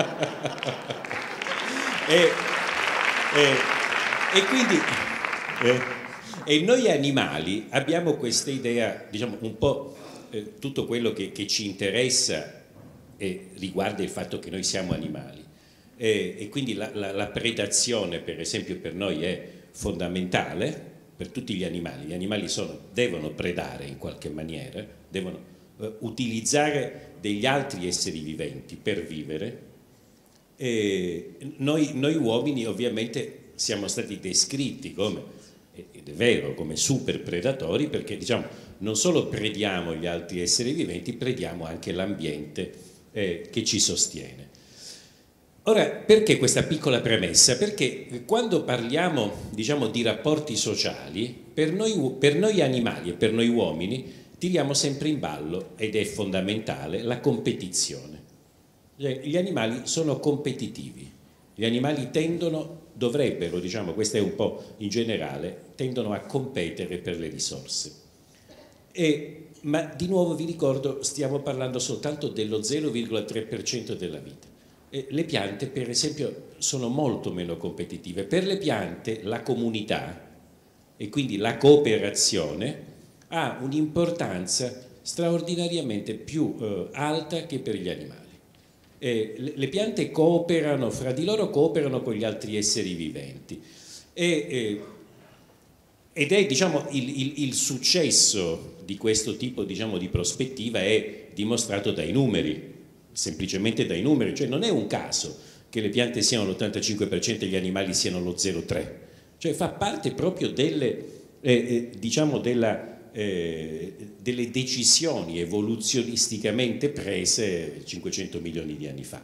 e, e, e quindi eh, e noi animali abbiamo questa idea, diciamo, un po' eh, tutto quello che, che ci interessa eh, riguarda il fatto che noi siamo animali, eh, e quindi la, la, la predazione, per esempio, per noi è fondamentale, per tutti gli animali. Gli animali sono, devono predare in qualche maniera, devono eh, utilizzare degli altri esseri viventi per vivere. E noi, noi uomini ovviamente siamo stati descritti come, ed è vero, come super predatori, perché, diciamo, non solo prediamo gli altri esseri viventi, prediamo anche l'ambiente eh, che ci sostiene. Ora, perché questa piccola premessa? Perché quando parliamo, diciamo, di rapporti sociali, per noi, per noi animali e per noi uomini tiriamo sempre in ballo, ed è fondamentale, la competizione. Gli animali sono competitivi, gli animali tendono, dovrebbero, diciamo, questo è un po' in generale, tendono a competere per le risorse. E, ma di nuovo vi ricordo, stiamo parlando soltanto dello zero virgola tre per cento della vita. E le piante, per esempio, sono molto meno competitive. Per le piante la comunità e quindi la cooperazione ha un'importanza straordinariamente più eh, alta che per gli animali. Eh, le, le piante cooperano fra di loro, cooperano con gli altri esseri viventi, e, eh, ed è, diciamo, il, il, il successo di questo tipo, diciamo, di prospettiva è dimostrato dai numeri, semplicemente dai numeri. Cioè non è un caso che le piante siano l'ottantacinque per cento e gli animali siano lo zero virgola tre per cento. cioè fa parte proprio delle, eh, eh, diciamo della, eh, delle decisioni evoluzionisticamente prese cinquecento milioni di anni fa.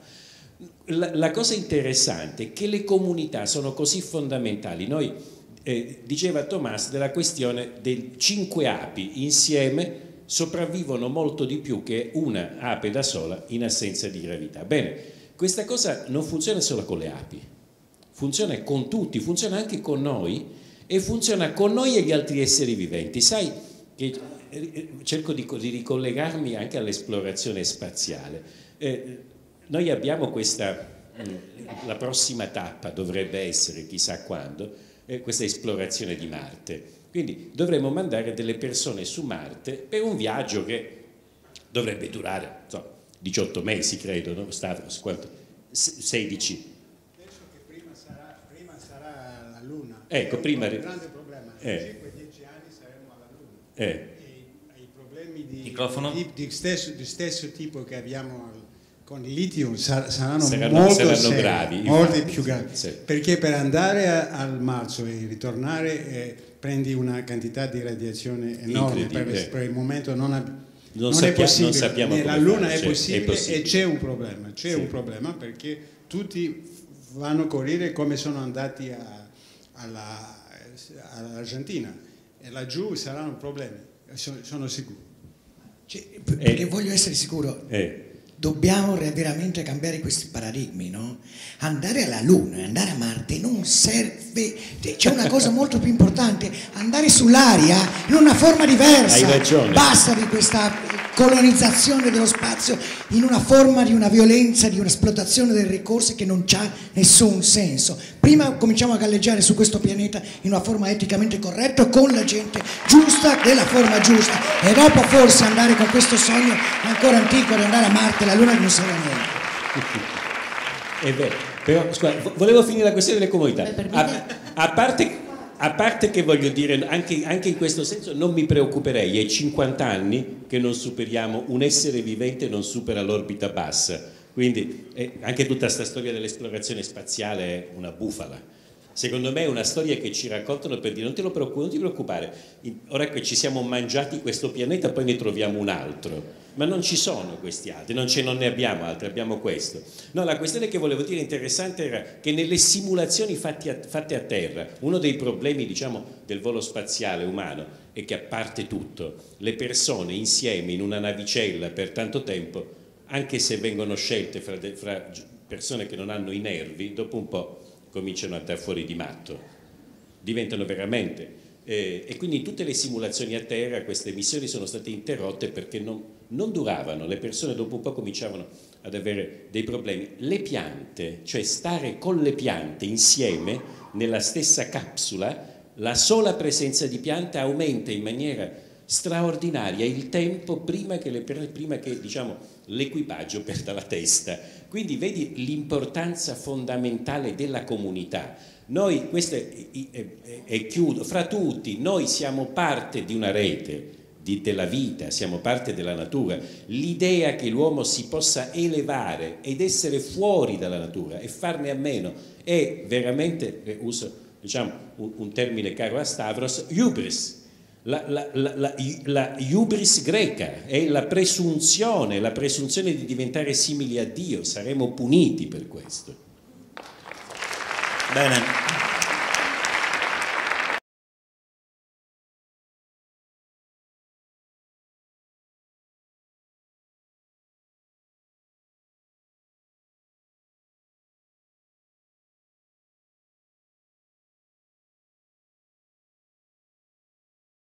La, la cosa interessante è che le comunità sono così fondamentali. Noi, eh, diceva Tomás, della questione dei cinque api insieme sopravvivono molto di più che una ape da sola in assenza di gravità. Bene, questa cosa non funziona solo con le api, funziona con tutti, funziona anche con noi e funziona con noi e gli altri esseri viventi. Sai che cerco di, di ricollegarmi anche all'esplorazione spaziale. Eh, noi abbiamo questa, la prossima tappa dovrebbe essere, chissà quando, eh, questa esplorazione di Marte. Quindi dovremmo mandare delle persone su Marte per un viaggio che dovrebbe durare so, diciotto mesi, credo, no? Stavros, quanto? sedici. Penso che prima sarà, prima sarà la Luna. Ecco, prima... È un grande problema. Tra eh. cinque dieci anni saremo alla Luna. Eh. E i problemi di, di, di, stesso, di stesso tipo che abbiamo con il litio sar, saranno, saranno molto saranno seri, gravi. molti infatti. più gravi. Sì. Perché per andare a, al Marso e ritornare eh, prendi una quantità di radiazione enorme. Per, per il momento non, ab, non, non sappia, è possibile. non sappiamo Nella come Luna fare, è, cioè, possibile è possibile e c'è un problema. C'è sì. un problema perché tutti vanno a correre come sono andati a, alla, all'Argentina e laggiù saranno problemi, sono, sono sicuro. Cioè, perché eh. voglio essere sicuro. Eh. Dobbiamo veramente cambiare questi paradigmi, no? Andare alla Luna e andare a Marte non serve, c'è una cosa molto più importante, andare sull'aria in una forma diversa. Hai ragione. Basta di questa colonizzazione dello spazio in una forma di una violenza, di un'esplotazione dei ricorsi che non ha nessun senso. Prima cominciamo a galleggiare su questo pianeta in una forma eticamente corretta, con la gente giusta, della forma giusta, e dopo forse andare con questo sogno ancora antico di andare a Marte, la Luna, che non serve a niente. È vero, però scusa, volevo finire la questione delle comunità. A, a, parte, a parte che voglio dire, anche, anche in questo senso non mi preoccuperei, è cinquanta anni che non superiamo, un essere vivente non supera l'orbita bassa. Quindi eh, anche tutta questa storia dell'esplorazione spaziale è una bufala. Secondo me è una storia che ci raccontano per dire non, te lo preoccupare, non ti preoccupare, ora che ci siamo mangiati questo pianeta poi ne troviamo un altro, ma non ci sono questi altri, non, ce, non ne abbiamo altri, abbiamo questo. No, la questione che volevo dire interessante era che nelle simulazioni fatti a, fatte a terra, uno dei problemi diciamo del volo spaziale umano è che a parte tutto, le persone insieme in una navicella per tanto tempo, anche se vengono scelte fra, de, fra persone che non hanno i nervi, dopo un po' cominciano a dar fuori di matto, diventano veramente, eh, e quindi tutte le simulazioni a terra, queste missioni sono state interrotte perché non, non duravano, le persone dopo un po' cominciavano ad avere dei problemi. Le piante, cioè stare con le piante insieme nella stessa capsula, la sola presenza di piante aumenta in maniera straordinaria il tempo prima che, le, prima che diciamo, l'equipaggio perda la testa. Quindi vedi l'importanza fondamentale della comunità. Noi, questo è, è, è chiudo, fra tutti, noi siamo parte di una rete di, della vita, siamo parte della natura. L'idea che l'uomo si possa elevare ed essere fuori dalla natura e farne a meno è veramente, eh, uso diciamo, un, un termine caro a Stavros, hubris. La, la, la, la, la hubris greca è la presunzione, la presunzione di diventare simili a Dio, saremo puniti per questo. Bene.